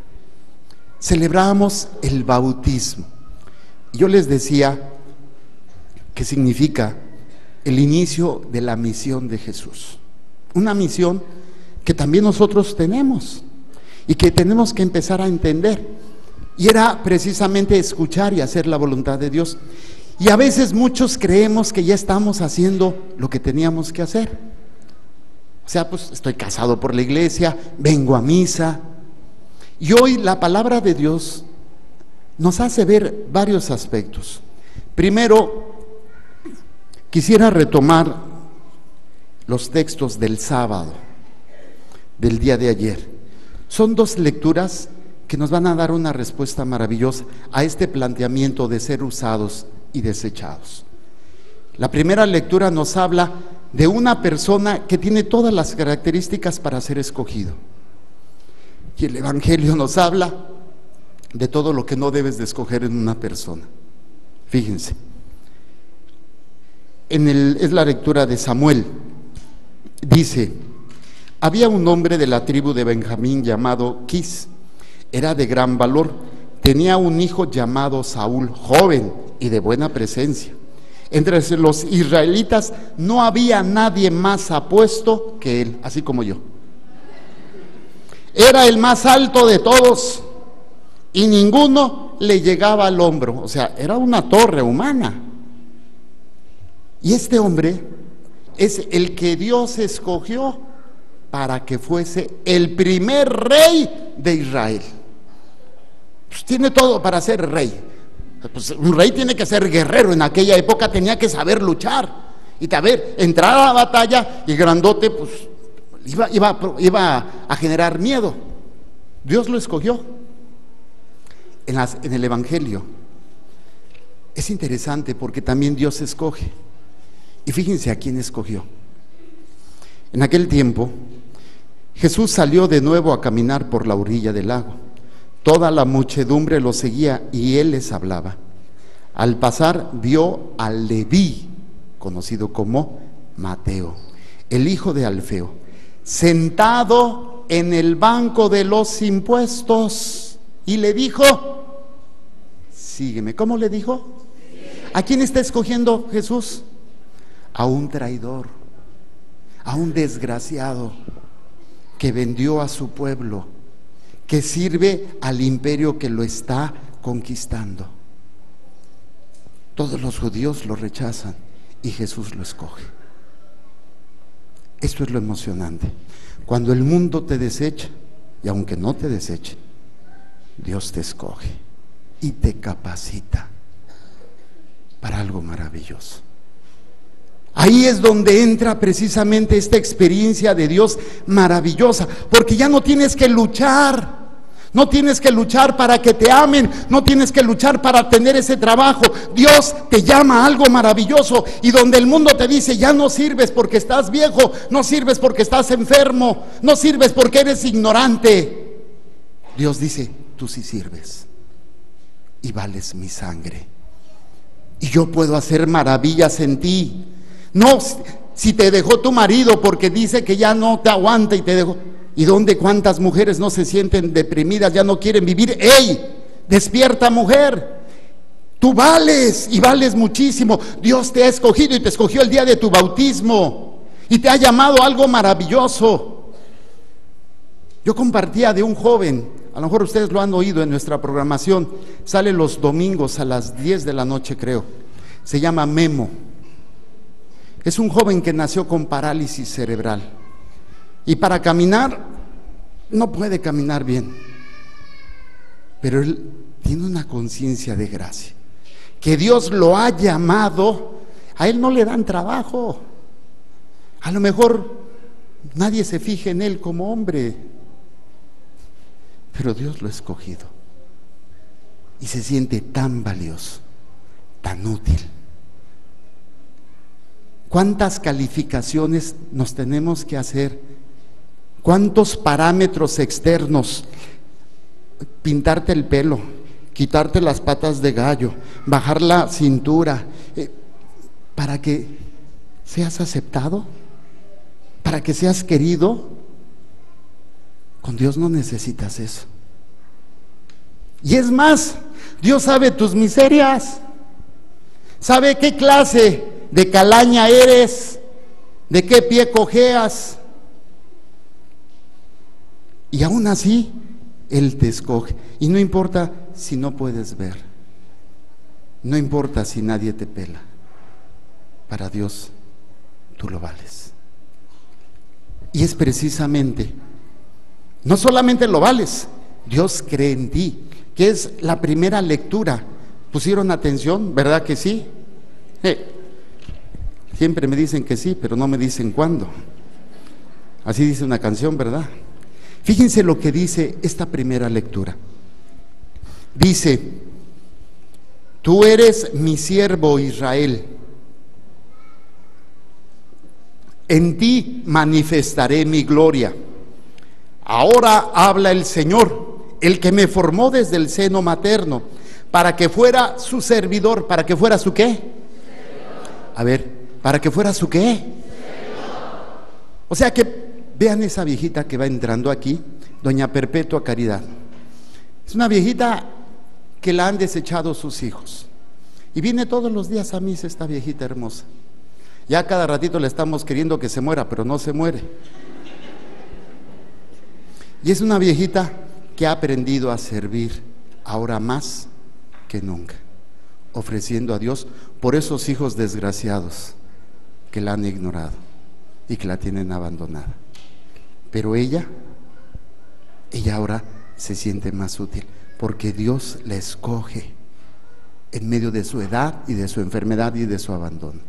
Speaker 2: Celebramos el bautismo. Yo les decía que significa el inicio de la misión de Jesús. Una misión que también nosotros tenemos y que tenemos que empezar a entender. Y era precisamente escuchar y hacer la voluntad de Dios. Y a veces muchos creemos que ya estamos haciendo lo que teníamos que hacer. O sea, pues estoy casado por la iglesia, vengo a misa. Y hoy la palabra de Dios nos hace ver varios aspectos. Primero, quisiera retomar los textos del sábado, del día de ayer. Son 2 lecturas que nos van a dar una respuesta maravillosa a este planteamiento de ser usados y desechados. La primera lectura nos habla de una persona que tiene todas las características para ser escogido. Y el Evangelio nos habla de todo lo que no debes de escoger en una persona. Fíjense, es la lectura de Samuel. Dice: había un hombre de la tribu de Benjamín llamado Quis. Era de gran valor. Tenía un hijo llamado Saúl, joven y de buena presencia. Entre los israelitas no había nadie más apuesto que él, así como yo. Era el más alto de todos y ninguno le llegaba al hombro. O sea, era una torre humana. Y este hombre es el que Dios escogió para que fuese el primer rey de Israel. Pues tiene todo para ser rey. Pues un rey tiene que ser guerrero. En aquella época tenía que saber luchar y saber entrar a la batalla, y grandote pues iba a generar miedo. Dios lo escogió. En el Evangelio es interesante porque también Dios escoge. Y fíjense a quién escogió. En aquel tiempo Jesús salió de nuevo a caminar por la orilla del lago. Toda la muchedumbre lo seguía y él les hablaba. Al pasar vio a Leví, conocido como Mateo, el hijo de Alfeo, sentado en el banco de los impuestos, y le dijo: sígueme. ¿Cómo le dijo? ¿A quién está escogiendo Jesús? A un traidor, a un desgraciado que vendió a su pueblo, que sirve al imperio que lo está conquistando. Todos los judíos lo rechazan y Jesús lo escoge. Esto es lo emocionante. Cuando el mundo te desecha, y aunque no te deseche, Dios te escoge y te capacita para algo maravilloso. Ahí es donde entra precisamente esta experiencia de Dios maravillosa, porque ya no tienes que luchar. No tienes que luchar para que te amen, no tienes que luchar para tener ese trabajo. Dios te llama a algo maravilloso, y donde el mundo te dice: ya no sirves porque estás viejo, no sirves porque estás enfermo, no sirves porque eres ignorante, Dios dice: tú sí sirves y vales mi sangre, y yo puedo hacer maravillas en ti. No, si te dejó tu marido porque dice que ya no te aguanta y te dejó. ¿Y dónde cuántas mujeres no se sienten deprimidas, ya no quieren vivir? ¡Ey! Despierta, mujer. Tú vales, y vales muchísimo. Dios te ha escogido, y te escogió el día de tu bautismo, y te ha llamado a algo maravilloso. Yo compartía de un joven, a lo mejor ustedes lo han oído en nuestra programación, sale los domingos a las 10 de la noche, creo. Se llama Memo. Es un joven que nació con parálisis cerebral, y para caminar no puede caminar bien, pero él tiene una conciencia de gracia, que Dios lo ha llamado. A él no le dan trabajo, a lo mejor nadie se fija en él como hombre, pero Dios lo ha escogido y se siente tan valioso, tan útil. ¿Cuántas calificaciones nos tenemos que hacer? ¿Cuántos parámetros externos? Pintarte el pelo, quitarte las patas de gallo, bajar la cintura, para que seas aceptado, para que seas querido. Con Dios no necesitas eso. Y es más, Dios sabe tus miserias, sabe qué clase de calaña eres, de qué pie cojeas, y aún así Él te escoge. Y no importa si no puedes ver, no importa si nadie te pela, para Dios tú lo vales. Y es precisamente, no solamente lo vales, Dios cree en ti, que es la primera lectura. ¿Pusieron atención? ¿Verdad que sí? Siempre me dicen que sí, pero no me dicen cuándo. Así dice una canción, ¿verdad? Fíjense lo que dice esta primera lectura. Dice: tú eres mi siervo Israel, en ti manifestaré mi gloria. Ahora habla el Señor, el que me formó desde el seno materno, para que fuera su servidor. ¿Para que fuera su qué? A ver, ¿para que fuera su qué? O sea que vean esa viejita que va entrando aquí, doña Perpetua Caridad. Es una viejita que la han desechado sus hijos. Y viene todos los días a misa esta viejita hermosa. Ya cada ratito le estamos queriendo que se muera, pero no se muere. Y es una viejita que ha aprendido a servir ahora más que nunca, ofreciendo a Dios por esos hijos desgraciados que la han ignorado y que la tienen abandonada. Pero ella ahora se siente más útil, porque Dios la escoge en medio de su edad y de su enfermedad y de su abandono.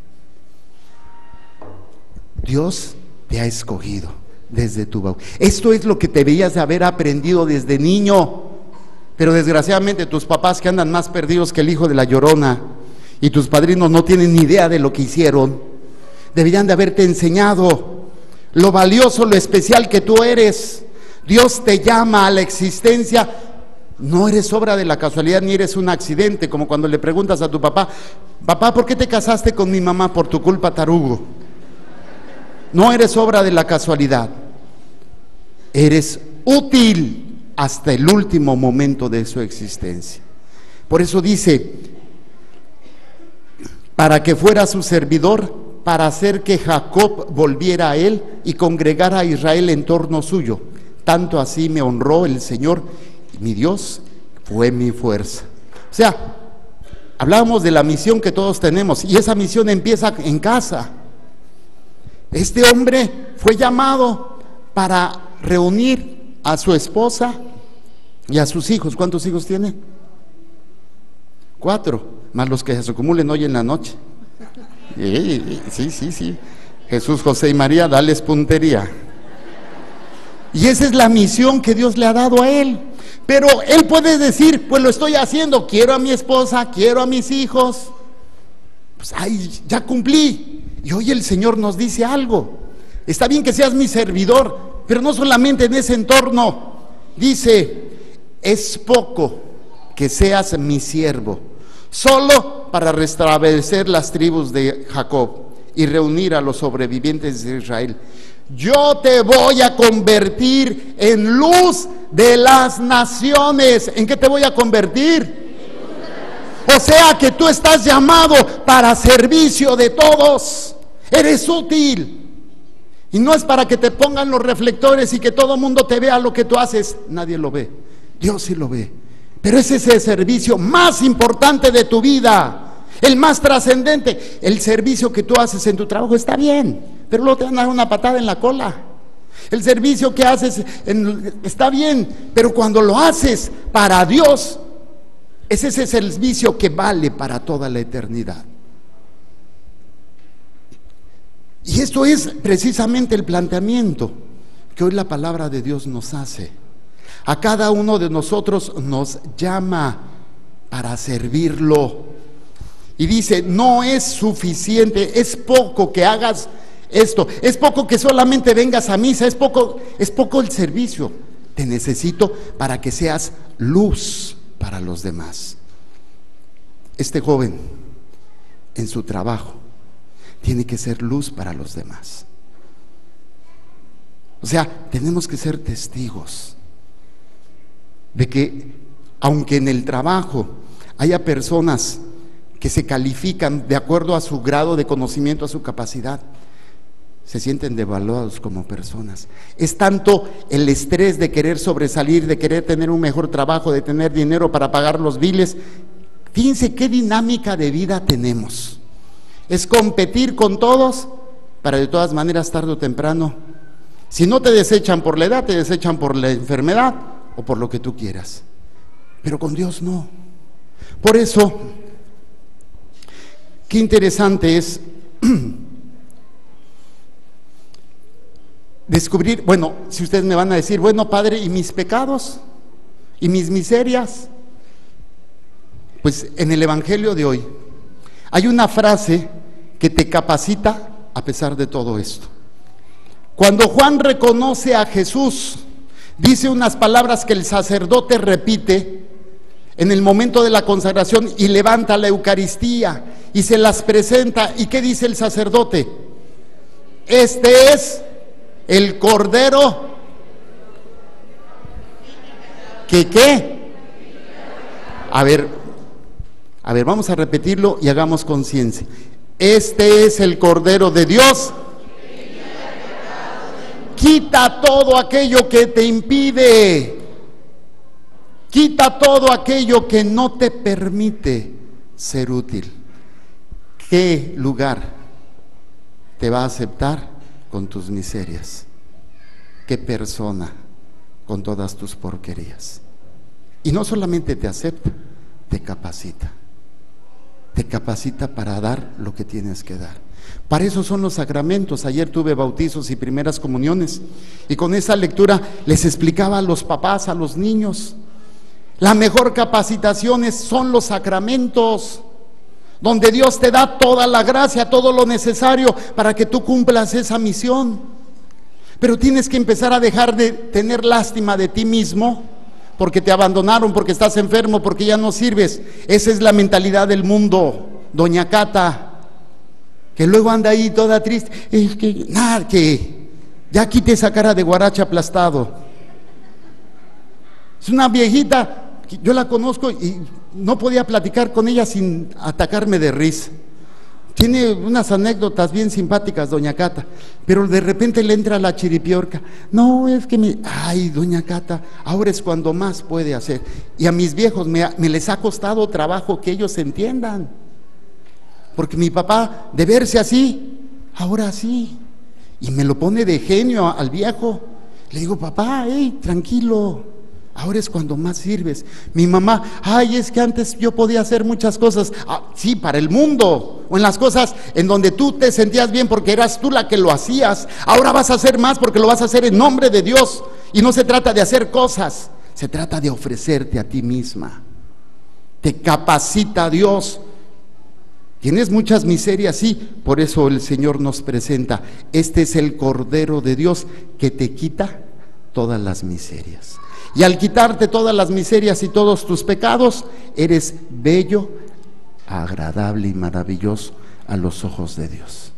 Speaker 2: Dios te ha escogido desde tu bautismo. Esto es lo que debías de haber aprendido desde niño, pero desgraciadamente tus papás, que andan más perdidos que el hijo de la Llorona, y tus padrinos no tienen ni idea de lo que hicieron, deberían de haberte enseñado lo valioso, lo especial que tú eres. Dios te llama a la existencia. No eres obra de la casualidad, ni eres un accidente, como cuando le preguntas a tu papá: papá, ¿por qué te casaste con mi mamá? Por tu culpa, tarugo. No eres obra de la casualidad. Eres útil hasta el último momento de su existencia. Por eso dice: para que fuera su servidor, para hacer que Jacob volviera a él y congregara a Israel en torno suyo. Tanto así me honró el Señor, y mi Dios fue mi fuerza. O sea, hablábamos de la misión que todos tenemos, y esa misión empieza en casa. Este hombre fue llamado para reunir a su esposa y a sus hijos. ¿Cuántos hijos tiene? 4, más los que se acumulen hoy en la noche. Sí. Jesús, José y María, dales puntería. Y esa es la misión que Dios le ha dado a él. Pero él puede decir: pues lo estoy haciendo, quiero a mi esposa, quiero a mis hijos, pues ay, ya cumplí. Y hoy el Señor nos dice algo: está bien que seas mi servidor, pero no solamente en ese entorno. Dice: es poco que seas mi siervo, solo para restablecer las tribus de Jacob y reunir a los sobrevivientes de Israel. Yo te voy a convertir en luz de las naciones. ¿En qué te voy a convertir? O sea que tú estás llamado para servicio de todos. Eres útil. Y no es para que te pongan los reflectores y que todo el mundo te vea lo que tú haces. Nadie lo ve. Dios sí lo ve. Pero ese es el servicio más importante de tu vida, el más trascendente. El servicio que tú haces en tu trabajo está bien, pero luego te van a dar una patada en la cola. El servicio que haces está bien, pero cuando lo haces para Dios, ese es el servicio que vale para toda la eternidad. Y esto es precisamente el planteamiento que hoy la palabra de Dios nos hace. A cada uno de nosotros nos llama para servirlo. Y dice: no es suficiente, es poco que hagas esto, es poco que solamente vengas a misa, es poco el servicio. Te necesito para que seas luz para los demás. Este joven en su trabajo tiene que ser luz para los demás. O sea, tenemos que ser testigos de que, aunque en el trabajo haya personas que se califican de acuerdo a su grado de conocimiento, a su capacidad, se sienten devaluados como personas. Es tanto el estrés de querer sobresalir, de querer tener un mejor trabajo, de tener dinero para pagar los biles. Fíjense qué dinámica de vida tenemos. Es competir con todos para de todas maneras, tarde o temprano, si no te desechan por la edad, te desechan por la enfermedad o por lo que tú quieras. Pero con Dios no. Por eso, qué interesante es descubrir. Bueno, si ustedes me van a decir: bueno, Padre, ¿y mis pecados? ¿Y mis miserias? Pues en el Evangelio de hoy hay una frase que te capacita a pesar de todo esto. Cuando Juan reconoce a Jesús, dice unas palabras que el sacerdote repite en el momento de la consagración y levanta la Eucaristía y se las presenta. ¿Y qué dice el sacerdote? Este es el Cordero que ¿qué? A ver, vamos a repetirlo y hagamos conciencia. Este es el Cordero de Dios. Quita todo aquello que te impide. Quita todo aquello que no te permite ser útil. ¿Qué lugar te va a aceptar con tus miserias? ¿Qué persona con todas tus porquerías? Y no solamente te acepta, te capacita. Te capacita para dar lo que tienes que dar. Para eso son los sacramentos. Ayer tuve bautizos y primeras comuniones, y con esa lectura les explicaba a los papás, a los niños, la mejor capacitación son los sacramentos, donde Dios te da toda la gracia, todo lo necesario para que tú cumplas esa misión. Pero tienes que empezar a dejar de tener lástima de ti mismo, porque te abandonaron, porque estás enfermo, porque ya no sirves. Esa es la mentalidad del mundo, doña Cata, que luego anda ahí toda triste. Es que, nada, que ya quite esa cara de guaracha aplastado. Es una viejita, yo la conozco y no podía platicar con ella sin atacarme de risa. Tiene unas anécdotas bien simpáticas, doña Cata, pero de repente le entra la chiripiorca. No, es que ay, doña Cata, ahora es cuando más puede hacer. Y a mis viejos me les ha costado trabajo que ellos entiendan, porque mi papá, de verse así, ahora sí, y me lo pone de genio al viejo. Le digo, papá, hey, tranquilo, ahora es cuando más sirves. Mi mamá, ay, es que antes yo podía hacer muchas cosas, sí, para el mundo, o en las cosas en donde tú te sentías bien porque eras tú la que lo hacías. Ahora vas a hacer más porque lo vas a hacer en nombre de Dios. Y no se trata de hacer cosas, se trata de ofrecerte a ti misma. Te capacita Dios. Tienes muchas miserias, sí, por eso el Señor nos presenta, este es el Cordero de Dios que te quita todas las miserias. Y al quitarte todas las miserias y todos tus pecados, eres bello, agradable y maravilloso a los ojos de Dios.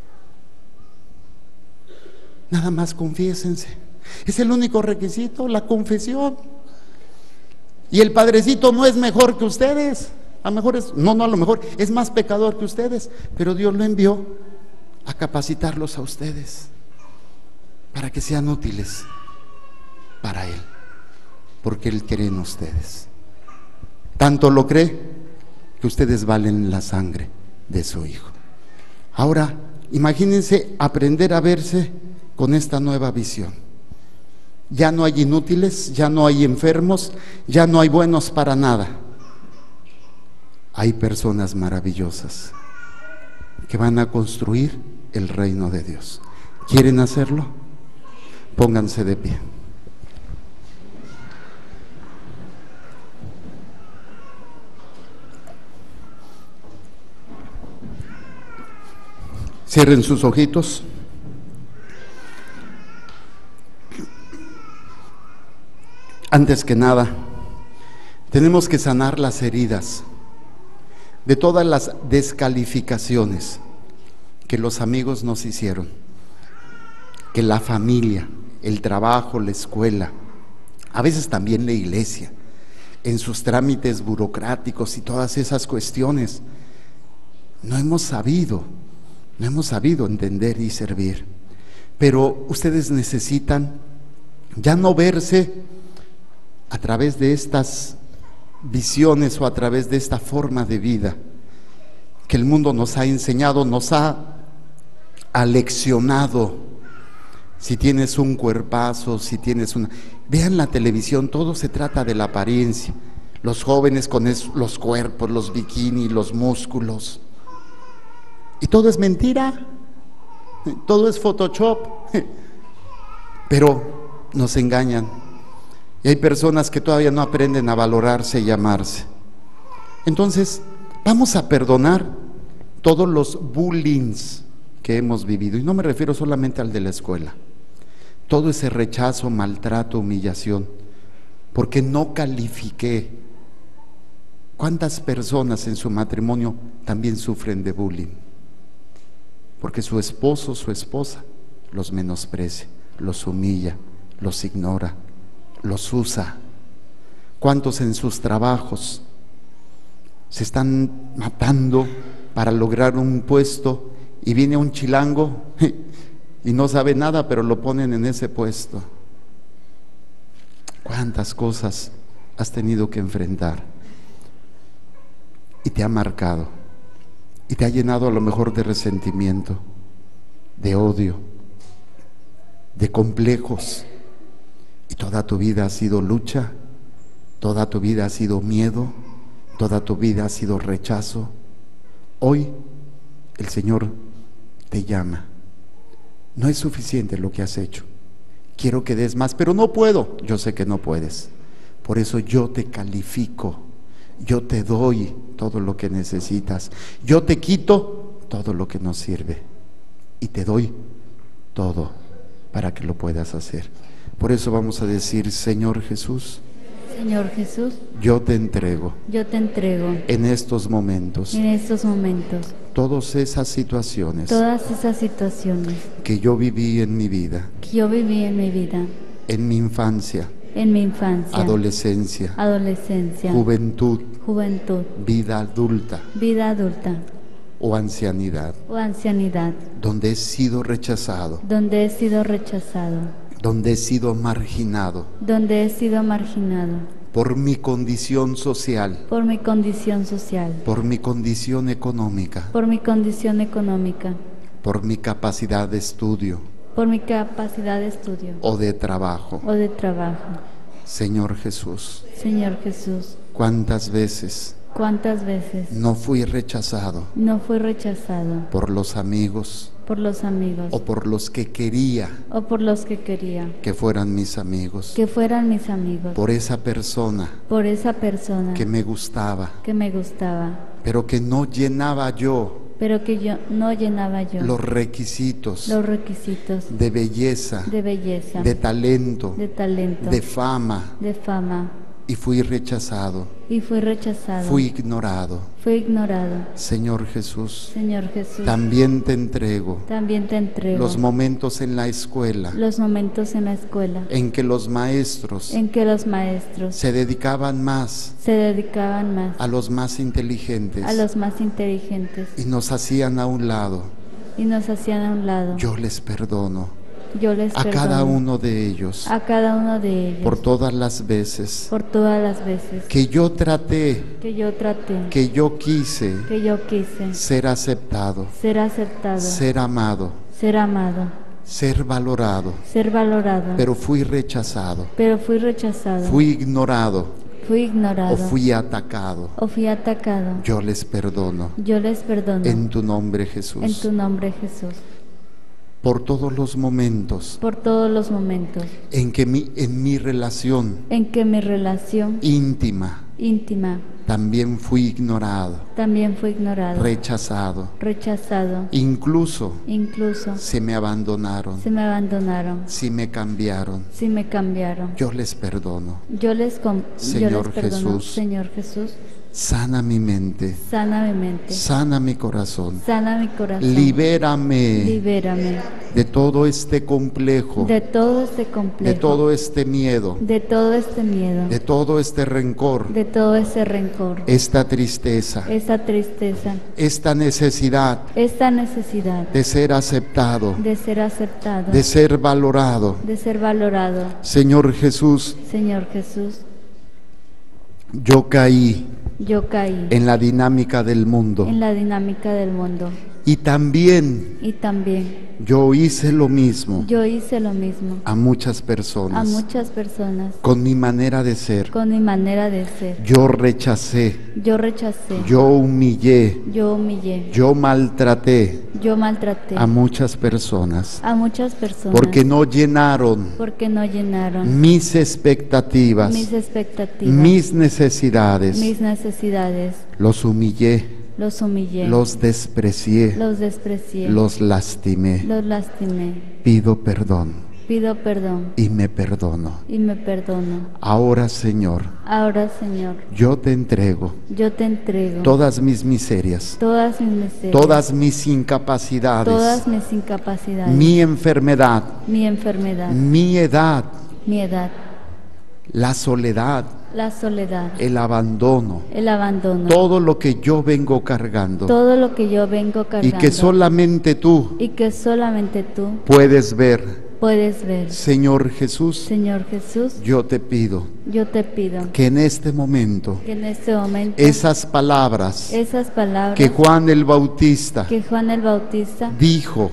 Speaker 2: Nada más confiésense. Es el único requisito, la confesión. Y el Padrecito no es mejor que ustedes. A lo mejor a lo mejor es más pecador que ustedes, pero Dios lo envió a capacitarlos a ustedes para que sean útiles para Él, porque Él cree en ustedes. Tanto lo cree que ustedes valen la sangre de su Hijo. Ahora, imagínense aprender a verse con esta nueva visión. Ya no hay inútiles, ya no hay enfermos, ya no hay buenos para nada. Hay personas maravillosas que van a construir el reino de Dios. ¿Quieren hacerlo? Pónganse de pie. Cierren sus ojitos. Antes que nada, tenemos que sanar las heridas de todas las descalificaciones que los amigos nos hicieron, que la familia, el trabajo, la escuela, a veces también la iglesia, en sus trámites burocráticos y todas esas cuestiones, no hemos sabido entender y servir. Pero ustedes necesitan ya no verse a través de estas visiones o a través de esta forma de vida que el mundo nos ha enseñado, nos ha aleccionado. Si tienes un cuerpazo, si tienes una... Vean la televisión, todo se trata de la apariencia. Los jóvenes con los cuerpos, los bikinis, los músculos. Y todo es mentira, todo es Photoshop. Pero nos engañan. Y hay personas que todavía no aprenden a valorarse y amarse. Entonces, vamos a perdonar todos los bullings que hemos vivido. Y no me refiero solamente al de la escuela. todo ese rechazo, maltrato, humillación, porque no califiqué. ¿Cuántas personas en su matrimonio también sufren de bullying? Porque su esposo, su esposa los menosprecia, los humilla, los ignora, los usa. ¿Cuántos en sus trabajos se están matando para lograr un puesto y viene un chilango y no sabe nada, pero lo ponen en ese puesto? ¿Cuántas cosas has tenido que enfrentar? Y te ha marcado, y te ha llenado a lo mejor de resentimiento, de odio, de complejos, y toda tu vida ha sido lucha, toda tu vida ha sido miedo, toda tu vida ha sido rechazo. Hoy el Señor te llama. No es suficiente lo que has hecho, quiero que des más, pero no puedo. Yo sé que no puedes, por eso yo te califico, yo te doy todo lo que necesitas, yo te quito todo lo que no sirve y te doy todo para que lo puedas hacer. Por eso vamos a decir: Señor Jesús,
Speaker 3: Señor Jesús,
Speaker 2: yo te entrego
Speaker 3: en estos momentos
Speaker 2: todas esas situaciones que yo viví en mi vida, en mi infancia, adolescencia, juventud, vida adulta o ancianidad, donde he sido rechazado, donde he sido marginado por mi condición social, por mi condición económica, por mi capacidad de estudio o de trabajo. Señor Jesús, ¿cuántas veces no fui rechazado por los amigos o por los que quería que fueran mis amigos, por esa persona que me gustaba, pero que no llenaba yo los requisitos de belleza, de talento, de fama, y fui rechazado, fui ignorado. Señor Jesús, también te entrego los momentos en la escuela en que los maestros se dedicaban más a los más inteligentes y nos hacían a un lado. Yo les perdono a cada uno de ellos por todas las veces que yo traté, que yo quise ser aceptado, ser amado, ser valorado, pero fui rechazado, fui ignorado o fui atacado. Yo les perdono en tu nombre, Jesús. Por todos los momentos en que en mi relación íntima también fui ignorado, rechazado, incluso se me abandonaron, si me cambiaron. Yo les perdono. Señor Jesús, sana mi mente, sana mi corazón, libérame de todo este complejo, de todo este miedo, de todo este rencor, esta tristeza, esta necesidad de ser aceptado, de ser valorado. Señor Jesús, yo caí en la dinámica del mundo. Y también yo hice lo mismo a muchas personas, con mi manera de ser. Yo rechacé, yo humillé, yo maltraté a muchas personas, porque no llenaron mis expectativas, mis necesidades. Los humillé, los desprecié, los lastimé. Pido perdón.
Speaker 3: Pido perdón.
Speaker 2: Y me perdono.
Speaker 3: Y me perdono.
Speaker 2: Ahora, Señor.
Speaker 3: Ahora, Señor.
Speaker 2: Yo te entrego.
Speaker 3: Yo te entrego.
Speaker 2: Todas mis miserias.
Speaker 3: Todas mis miserias.
Speaker 2: Todas mis incapacidades.
Speaker 3: Todas mis incapacidades.
Speaker 2: Mi enfermedad.
Speaker 3: Mi enfermedad.
Speaker 2: Mi edad.
Speaker 3: Mi edad.
Speaker 2: La soledad.
Speaker 3: La soledad.
Speaker 2: El abandono.
Speaker 3: El abandono.
Speaker 2: Todo lo que yo vengo cargando.
Speaker 3: Todo lo que yo vengo cargando.
Speaker 2: Y que solamente tú.
Speaker 3: Y que solamente tú.
Speaker 2: Puedes ver.
Speaker 3: Puedes ver.
Speaker 2: Señor Jesús.
Speaker 3: Señor Jesús.
Speaker 2: Yo te pido.
Speaker 3: Yo te pido.
Speaker 2: Que en este momento.
Speaker 3: Que en este momento.
Speaker 2: Esas palabras.
Speaker 3: Esas palabras.
Speaker 2: Que Juan el Bautista.
Speaker 3: Que Juan el Bautista.
Speaker 2: Dijo.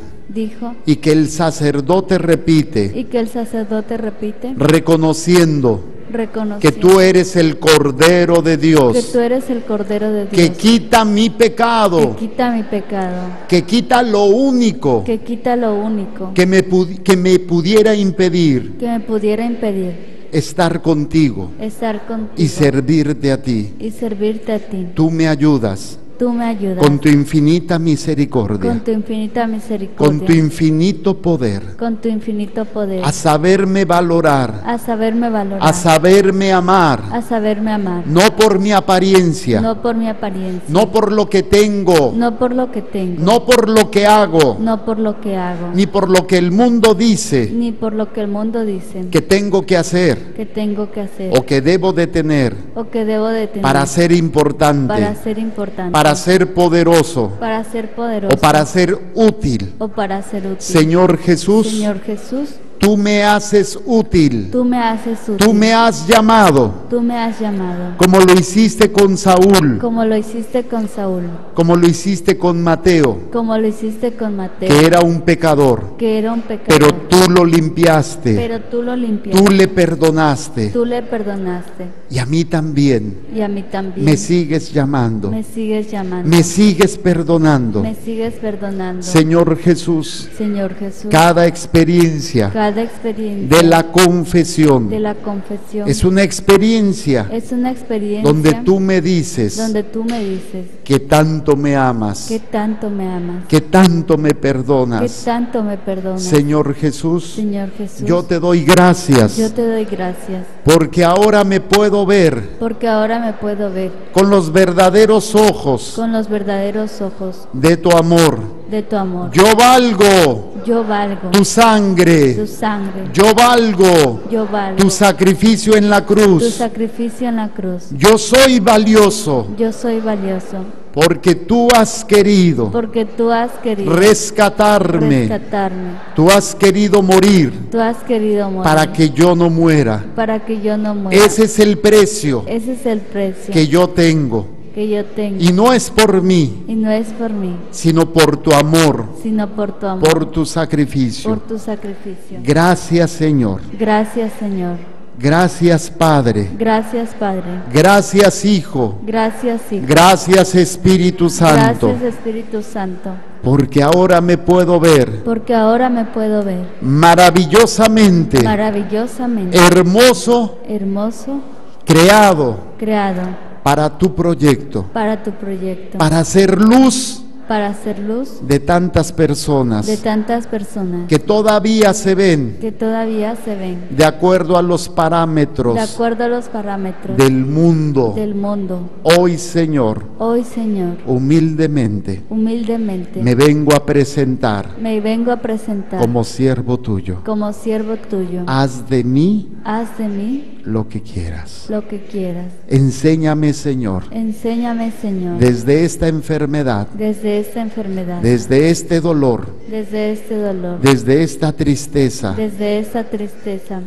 Speaker 3: Y
Speaker 2: que el sacerdote repite.
Speaker 3: Y que el sacerdote repite.
Speaker 2: Reconociendo. Que tú eres el Cordero de Dios.
Speaker 3: Que tú eres el Cordero de Dios.
Speaker 2: Que quita mi pecado.
Speaker 3: Que quita mi pecado.
Speaker 2: Que quita lo único.
Speaker 3: Que quita lo único.
Speaker 2: Que me pudiera impedir.
Speaker 3: Que me pudiera impedir.
Speaker 2: Estar contigo.
Speaker 3: Estar contigo.
Speaker 2: Y servirte a ti.
Speaker 3: Y servirte a ti.
Speaker 2: Tú me ayudas.
Speaker 3: Tú me ayudas.
Speaker 2: Con tu infinita misericordia.
Speaker 3: Con tu infinita misericordia.
Speaker 2: Con tu infinito poder.
Speaker 3: Con tu infinito poder.
Speaker 2: A saberme valorar.
Speaker 3: A saberme valorar.
Speaker 2: A saberme amar.
Speaker 3: A saberme amar.
Speaker 2: No por mi apariencia.
Speaker 3: No por mi apariencia.
Speaker 2: No por lo que tengo.
Speaker 3: No por lo que tengo.
Speaker 2: No por lo que hago.
Speaker 3: No por lo que hago.
Speaker 2: Ni por lo que el mundo dice.
Speaker 3: Ni por lo que el mundo dice.
Speaker 2: Que tengo que hacer.
Speaker 3: Que tengo que hacer.
Speaker 2: O que debo de tener.
Speaker 3: O que debo de tener.
Speaker 2: Para ser importante.
Speaker 3: Para ser importante.
Speaker 2: Para ser poderoso.
Speaker 3: Para ser poderoso.
Speaker 2: O para ser útil.
Speaker 3: O para ser útil.
Speaker 2: Señor Jesús.
Speaker 3: Señor Jesús.
Speaker 2: Tú me haces útil.
Speaker 3: Tú me haces útil.
Speaker 2: Tú me has llamado.
Speaker 3: Tú me has llamado.
Speaker 2: Como lo hiciste con Saúl.
Speaker 3: Como lo hiciste con Saúl.
Speaker 2: Como lo hiciste con Mateo.
Speaker 3: Como lo hiciste con Mateo.
Speaker 2: Que era un pecador.
Speaker 3: Que era un pecador.
Speaker 2: Pero tú lo limpiaste.
Speaker 3: Pero tú lo limpiaste.
Speaker 2: Tú le perdonaste.
Speaker 3: Tú le perdonaste.
Speaker 2: Y a mí también.
Speaker 3: Y a mí también.
Speaker 2: Me sigues llamando.
Speaker 3: Me sigues llamando.
Speaker 2: Me sigues perdonando.
Speaker 3: Me sigues perdonando.
Speaker 2: Señor Jesús.
Speaker 3: Señor Jesús.
Speaker 2: Cada experiencia.
Speaker 3: Cada experiencia
Speaker 2: de la confesión.
Speaker 3: De la confesión.
Speaker 2: Es una experiencia.
Speaker 3: Es una experiencia.
Speaker 2: Donde tú me dices.
Speaker 3: Donde tú me dices.
Speaker 2: Que tanto me amas.
Speaker 3: Que tanto me amas.
Speaker 2: Que tanto me perdonas.
Speaker 3: Que tanto me perdonas.
Speaker 2: Señor Jesús.
Speaker 3: Señor Jesús.
Speaker 2: Yo te doy gracias.
Speaker 3: Yo te doy gracias.
Speaker 2: Porque ahora me puedo ver.
Speaker 3: Porque ahora me puedo ver.
Speaker 2: Con los verdaderos ojos.
Speaker 3: Con los verdaderos ojos.
Speaker 2: De tu amor.
Speaker 3: De tu amor.
Speaker 2: Yo valgo.
Speaker 3: Yo valgo.
Speaker 2: Tu sangre.
Speaker 3: Tu sangre.
Speaker 2: Yo valgo.
Speaker 3: Yo valgo.
Speaker 2: Tu sacrificio en la cruz.
Speaker 3: Tu sacrificio en la cruz.
Speaker 2: Yo soy valioso.
Speaker 3: Yo soy valioso.
Speaker 2: Porque tú has querido.
Speaker 3: Porque tú has querido.
Speaker 2: Rescatarme.
Speaker 3: Rescatarme.
Speaker 2: Tú has querido morir.
Speaker 3: Tú has querido morir.
Speaker 2: Para que yo no muera.
Speaker 3: Para que yo no muera.
Speaker 2: Ese es el precio.
Speaker 3: Ese es el precio.
Speaker 2: Que yo tengo.
Speaker 3: Que yo tengo.
Speaker 2: Y no es por mí.
Speaker 3: Y no es por mí.
Speaker 2: Sino por tu amor.
Speaker 3: Sino por tu amor.
Speaker 2: Por tu sacrificio.
Speaker 3: Por tu sacrificio.
Speaker 2: Gracias, Señor.
Speaker 3: Gracias, Señor.
Speaker 2: Gracias, Padre.
Speaker 3: Gracias, Padre.
Speaker 2: Gracias, Hijo.
Speaker 3: Gracias, Hijo.
Speaker 2: Gracias, Espíritu Santo.
Speaker 3: Gracias, Espíritu Santo.
Speaker 2: Porque ahora me puedo ver.
Speaker 3: Porque ahora me puedo ver.
Speaker 2: Maravillosamente.
Speaker 3: Maravillosamente.
Speaker 2: Hermoso.
Speaker 3: Hermoso.
Speaker 2: Creado.
Speaker 3: Creado.
Speaker 2: Para tu proyecto.
Speaker 3: Para tu proyecto.
Speaker 2: Para hacer luz.
Speaker 3: Para hacer luz.
Speaker 2: De tantas personas.
Speaker 3: De tantas personas.
Speaker 2: Que todavía se ven.
Speaker 3: Que todavía se ven.
Speaker 2: De acuerdo a los parámetros.
Speaker 3: De acuerdo a los parámetros.
Speaker 2: Del mundo.
Speaker 3: Del mundo.
Speaker 2: Hoy, Señor.
Speaker 3: Hoy, Señor.
Speaker 2: Humildemente.
Speaker 3: Humildemente.
Speaker 2: Me vengo a presentar.
Speaker 3: Me vengo a presentar.
Speaker 2: Como siervo tuyo.
Speaker 3: Como siervo tuyo.
Speaker 2: Haz de mí.
Speaker 3: Haz de mí.
Speaker 2: Lo que quieras.
Speaker 3: Lo que quieras.
Speaker 2: Enséñame, Señor.
Speaker 3: Enséñame, Señor.
Speaker 2: Desde esta enfermedad.
Speaker 3: Desde esta enfermedad.
Speaker 2: Desde este dolor.
Speaker 3: Desde este dolor.
Speaker 2: Desde esta tristeza.
Speaker 3: Desde esta tristeza.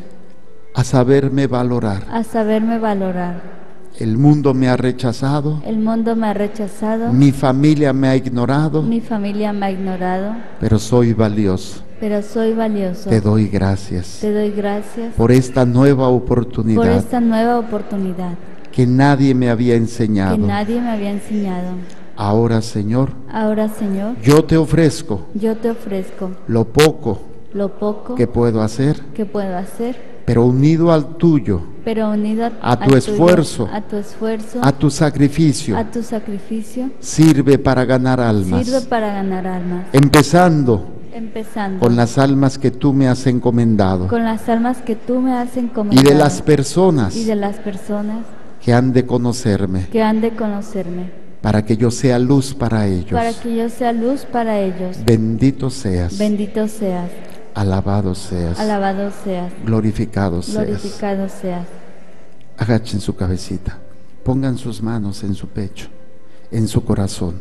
Speaker 2: A saberme valorar.
Speaker 3: A saberme valorar.
Speaker 2: El mundo me ha rechazado.
Speaker 3: El mundo me ha rechazado.
Speaker 2: Mi familia me ha ignorado.
Speaker 3: Mi familia me ha ignorado.
Speaker 2: Pero soy valioso.
Speaker 3: Pero soy valioso.
Speaker 2: Te doy gracias.
Speaker 3: Te doy gracias.
Speaker 2: Por esta nueva oportunidad.
Speaker 3: Por esta nueva oportunidad.
Speaker 2: Que nadie me había enseñado.
Speaker 3: Que nadie me había enseñado.
Speaker 2: Ahora, Señor.
Speaker 3: Ahora, Señor.
Speaker 2: Yo te ofrezco.
Speaker 3: Yo te ofrezco.
Speaker 2: Lo poco.
Speaker 3: Lo poco.
Speaker 2: Que puedo hacer.
Speaker 3: Que puedo hacer.
Speaker 2: Pero unido al tuyo.
Speaker 3: Pero unido
Speaker 2: a tu esfuerzo.
Speaker 3: A tu esfuerzo.
Speaker 2: A tu sacrificio.
Speaker 3: A tu sacrificio.
Speaker 2: Sirve para ganar almas.
Speaker 3: Sirve para ganar almas.
Speaker 2: Empezando.
Speaker 3: empezando
Speaker 2: con las almas que tú me has encomendado
Speaker 3: con las almas que tú me has encomendado
Speaker 2: y de las personas
Speaker 3: y de las personas
Speaker 2: que han de conocerme,
Speaker 3: que han de conocerme,
Speaker 2: para que yo sea luz para ellos.
Speaker 3: para que yo sea luz para ellos.
Speaker 2: Bendito seas,
Speaker 3: Bendito seas,
Speaker 2: alabado seas,
Speaker 3: alabado seas,
Speaker 2: glorificado seas.
Speaker 3: glorificado seas.
Speaker 2: Agachen su cabecita, pongan sus manos en su pecho, en su corazón.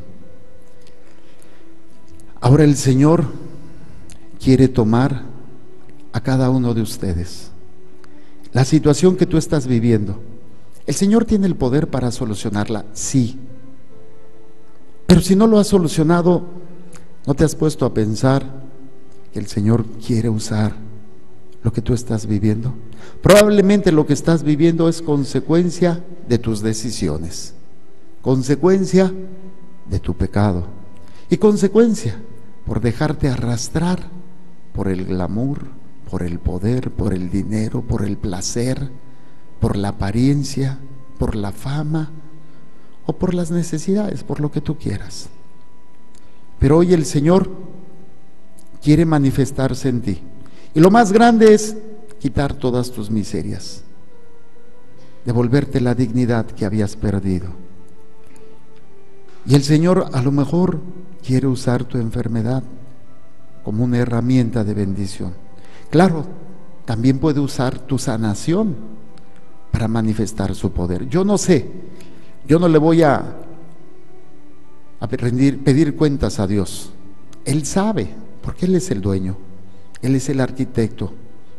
Speaker 2: Ahora el Señor quiere tomar a cada uno de ustedes. La situación que tú estás viviendo, el Señor tiene el poder para solucionarla, sí. Pero si no lo has solucionado, ¿no te has puesto a pensar que el Señor quiere usar lo que tú estás viviendo? Probablemente lo que estás viviendo es consecuencia de tus decisiones, consecuencia de tu pecado y consecuencia por dejarte arrastrar por el glamour, por el poder, por el dinero, por el placer, por la apariencia, por la fama o por las necesidades, por lo que tú quieras. Pero hoy el Señor quiere manifestarse en ti. Y lo más grande es quitar todas tus miserias, devolverte la dignidad que habías perdido. Y el Señor a lo mejor quiere usar tu enfermedad como una herramienta de bendición. Claro, también puede usar tu sanación para manifestar su poder. Yo no sé, yo no le voy a pedir cuentas a Dios. Él sabe, porque Él es el dueño, Él es el arquitecto,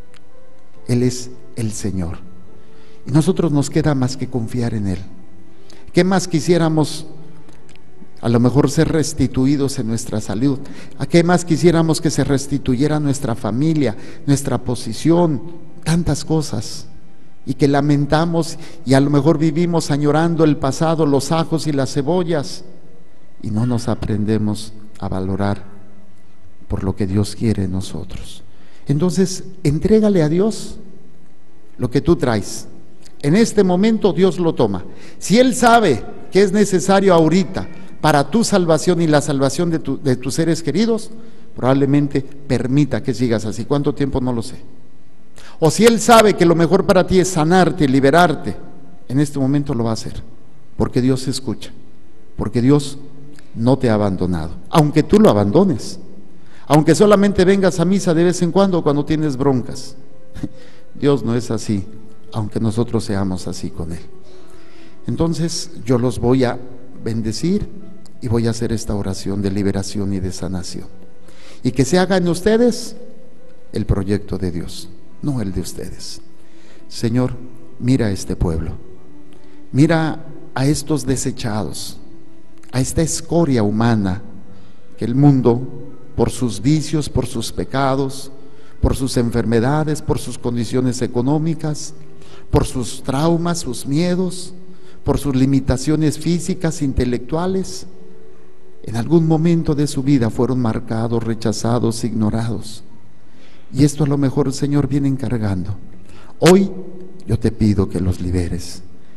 Speaker 2: Él es el Señor. Y nosotros nos queda más que confiar en Él. ¿Qué más quisiéramos? A lo mejor ser restituidos en nuestra salud. ¿A qué más quisiéramos que se restituyera nuestra familia, nuestra posición, tantas cosas? Y que lamentamos y a lo mejor vivimos añorando el pasado, los ajos y las cebollas, y no nos aprendemos a valorar por lo que Dios quiere en nosotros. Entonces, entrégale a Dios lo que tú traes. En este momento Dios lo toma. Si Él sabe que es necesario ahorita para tu salvación y la salvación de tus seres queridos, probablemente permita que sigas así. ¿Cuánto tiempo? No lo sé. O si Él sabe que lo mejor para ti es sanarte, liberarte, en este momento lo va a hacer, porque Dios escucha, porque Dios no te ha abandonado, aunque tú lo abandones, aunque solamente vengas a misa de vez en cuando tienes broncas. Dios no es así, aunque nosotros seamos así con Él. Entonces yo los voy a bendecir y voy a hacer esta oración de liberación y de sanación, y que se haga en ustedes el proyecto de Dios, no el de ustedes. Señor, mira a este pueblo, mira a estos desechados, a esta escoria humana que el mundo, por sus vicios, por sus pecados, por sus enfermedades, por sus condiciones económicas, por sus traumas, sus miedos, por sus limitaciones físicas, intelectuales, en algún momento de su vida fueron marcados, rechazados, ignorados. Y esto a lo mejor, Señor, vienen cargando. Hoy yo te pido que los liberes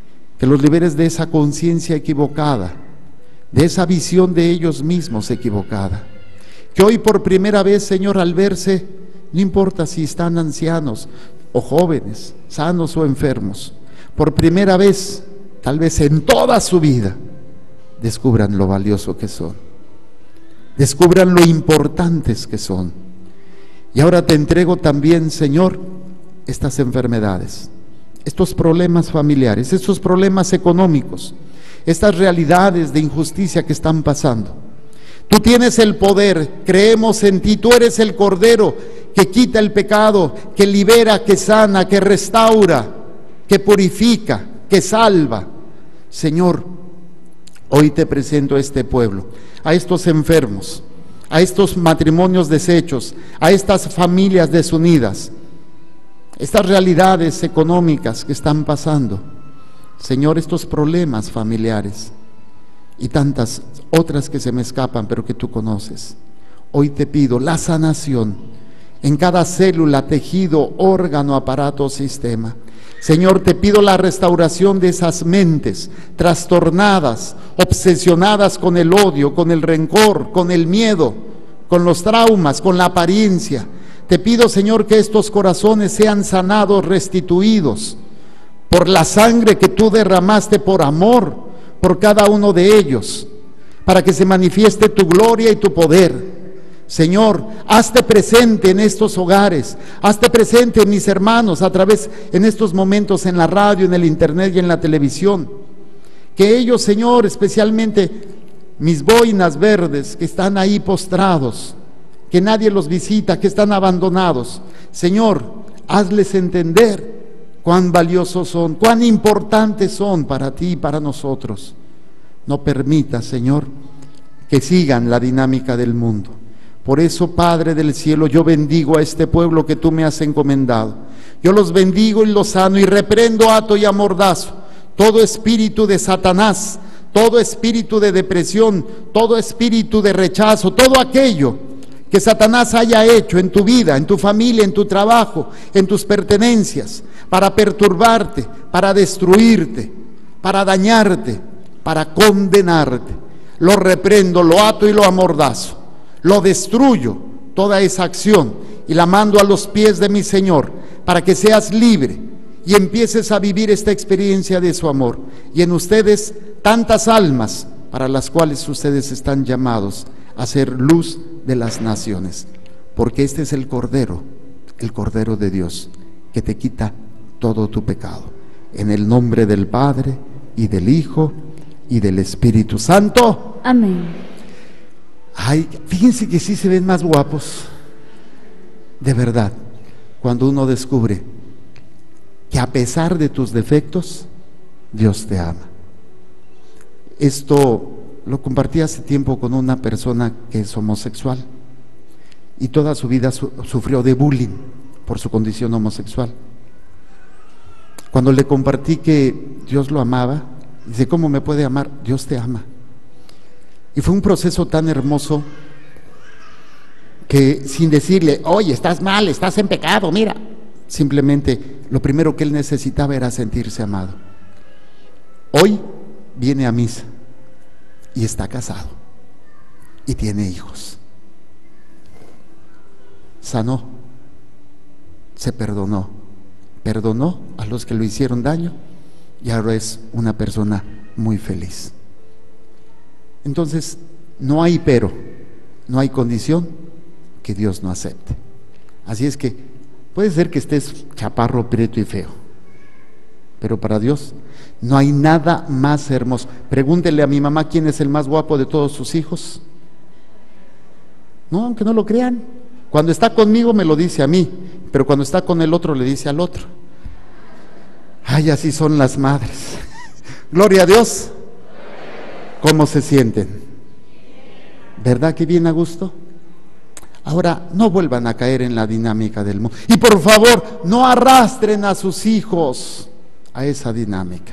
Speaker 2: de esa conciencia equivocada, de esa visión de ellos mismos equivocada. Que hoy por primera vez, Señor, al verse, no importa si están ancianos o jóvenes, sanos o enfermos, por primera vez, tal vez en toda su vida, descubran lo valioso que son, descubran lo importantes que son. Y ahora te entrego también, Señor, estas enfermedades, estos problemas familiares, estos problemas económicos, estas realidades de injusticia que están pasando. Tú tienes el poder, creemos en ti, tú eres el Cordero que quita el pecado, que libera, que sana, que restaura, que purifica, que salva. Señor, hoy te presento a este pueblo, a estos enfermos, a estos matrimonios deshechos, a estas familias desunidas, estas realidades económicas que están pasando. Señor, estos problemas familiares y tantas otras que se me escapan, pero que tú conoces. Hoy te pido la sanación en cada célula, tejido, órgano, aparato, sistema. Señor, te pido la restauración de esas mentes trastornadas, obsesionadas con el odio, con el rencor, con el miedo, con los traumas, con la apariencia. Te pido, Señor, que estos corazones sean sanados, restituidos por la sangre que tú derramaste por amor por cada uno de ellos, para que se manifieste tu gloria y tu poder. Señor, hazte presente en estos hogares, hazte presente en mis hermanos a través, en estos momentos, en la radio, en el internet y en la televisión. Que ellos, Señor, especialmente mis boinas verdes que están ahí postrados, que nadie los visita, que están abandonados, Señor, hazles entender cuán valiosos son, cuán importantes son para ti y para nosotros. No permitas, Señor, que sigan la dinámica del mundo. Por eso, Padre del cielo, yo bendigo a este pueblo que tú me has encomendado. Yo los bendigo y los sano y reprendo, ato y amordazo todo espíritu de Satanás, todo espíritu de depresión, todo espíritu de rechazo, todo aquello que Satanás haya hecho en tu vida, en tu familia, en tu trabajo, en tus pertenencias, para perturbarte, para destruirte, para dañarte, para condenarte. Lo reprendo, lo ato y lo amordazo. Lo destruyo, toda esa acción, y la mando a los pies de mi Señor, para que seas libre y empieces a vivir esta experiencia de su amor. Y en ustedes tantas almas para las cuales ustedes están llamados a ser luz de las naciones. Porque este es el Cordero de Dios, que te quita todo tu pecado. En el nombre del Padre, y del Hijo, y del Espíritu Santo.
Speaker 3: Amén.
Speaker 2: Ay, fíjense que sí se ven más guapos, de verdad, cuando uno descubre que a pesar de tus defectos, Dios te ama. Esto lo compartí hace tiempo con una persona que es homosexual y toda su vida sufrió de bullying por su condición homosexual. Cuando le compartí que Dios lo amaba, dice: ¿cómo me puede amar? Dios te ama. Y fue un proceso tan hermoso que, sin decirle: oye, estás mal, estás en pecado, mira, simplemente lo primero que él necesitaba era sentirse amado. Hoy viene a misa y está casado y tiene hijos. Sanó, se perdonó a los que lo hicieron daño y ahora es una persona muy feliz. Entonces, no hay pero, no hay condición que Dios no acepte. Así es que puede ser que estés chaparro, prieto y feo, pero para Dios no hay nada más hermoso. Pregúntele a mi mamá quién es el más guapo de todos sus hijos. No, aunque no lo crean. Cuando está conmigo me lo dice a mí, pero cuando está con el otro le dice al otro. Ay, así son las madres. Gloria a Dios. ¿Cómo se sienten? ¿Verdad que bien a gusto? Ahora, no vuelvan a caer en la dinámica del mundo. Y por favor, no arrastren a sus hijos a esa dinámica.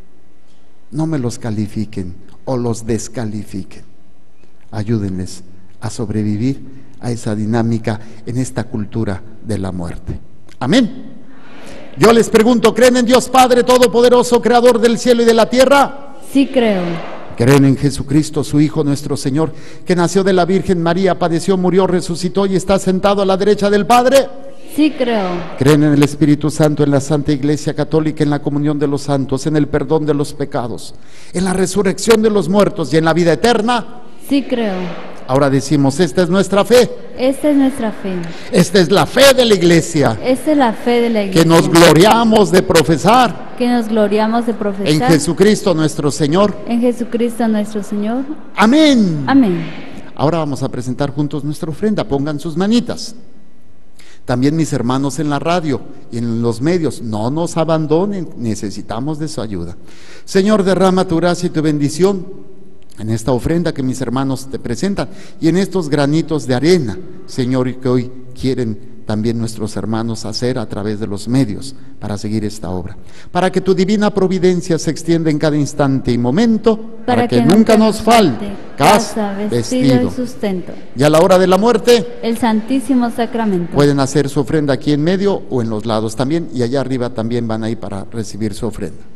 Speaker 2: No me los califiquen o los descalifiquen. Ayúdenles a sobrevivir a esa dinámica en esta cultura de la muerte. Amén. Yo les pregunto, ¿creen en Dios Padre Todopoderoso, Creador del cielo y de la tierra?
Speaker 3: Sí creo.
Speaker 2: ¿Creen en Jesucristo, su Hijo, nuestro Señor, que nació de la Virgen María, padeció, murió, resucitó y está sentado a la derecha del Padre?
Speaker 3: Sí creo.
Speaker 2: ¿Creen en el Espíritu Santo, en la Santa Iglesia Católica, en la comunión de los santos, en el perdón de los pecados, en la resurrección de los muertos y en la vida eterna?
Speaker 3: Sí creo.
Speaker 2: Ahora decimos, esta es nuestra fe.
Speaker 3: Esta es nuestra fe.
Speaker 2: Esta es la fe de la Iglesia.
Speaker 3: Esta es la fe de la Iglesia.
Speaker 2: Que nos gloriamos de profesar.
Speaker 3: Que nos gloriamos de profesar.
Speaker 2: En Jesucristo nuestro Señor.
Speaker 3: En Jesucristo nuestro Señor.
Speaker 2: Amén.
Speaker 3: Amén.
Speaker 2: Ahora vamos a presentar juntos nuestra ofrenda. Pongan sus manitas. También mis hermanos en la radio y en los medios, no nos abandonen, necesitamos de su ayuda. Señor, derrama tu gracia y tu bendición en esta ofrenda que mis hermanos te presentan y en estos granitos de arena, Señor, y que hoy quieren también nuestros hermanos hacer a través de los medios para seguir esta obra, para que tu divina providencia se extienda en cada instante y momento, para que nunca nos falte casa, vestido
Speaker 3: y sustento.
Speaker 2: Y a la hora de la muerte,
Speaker 3: el Santísimo Sacramento.
Speaker 2: Pueden hacer su ofrenda aquí en medio o en los lados también, y allá arriba también van a ir para recibir su ofrenda.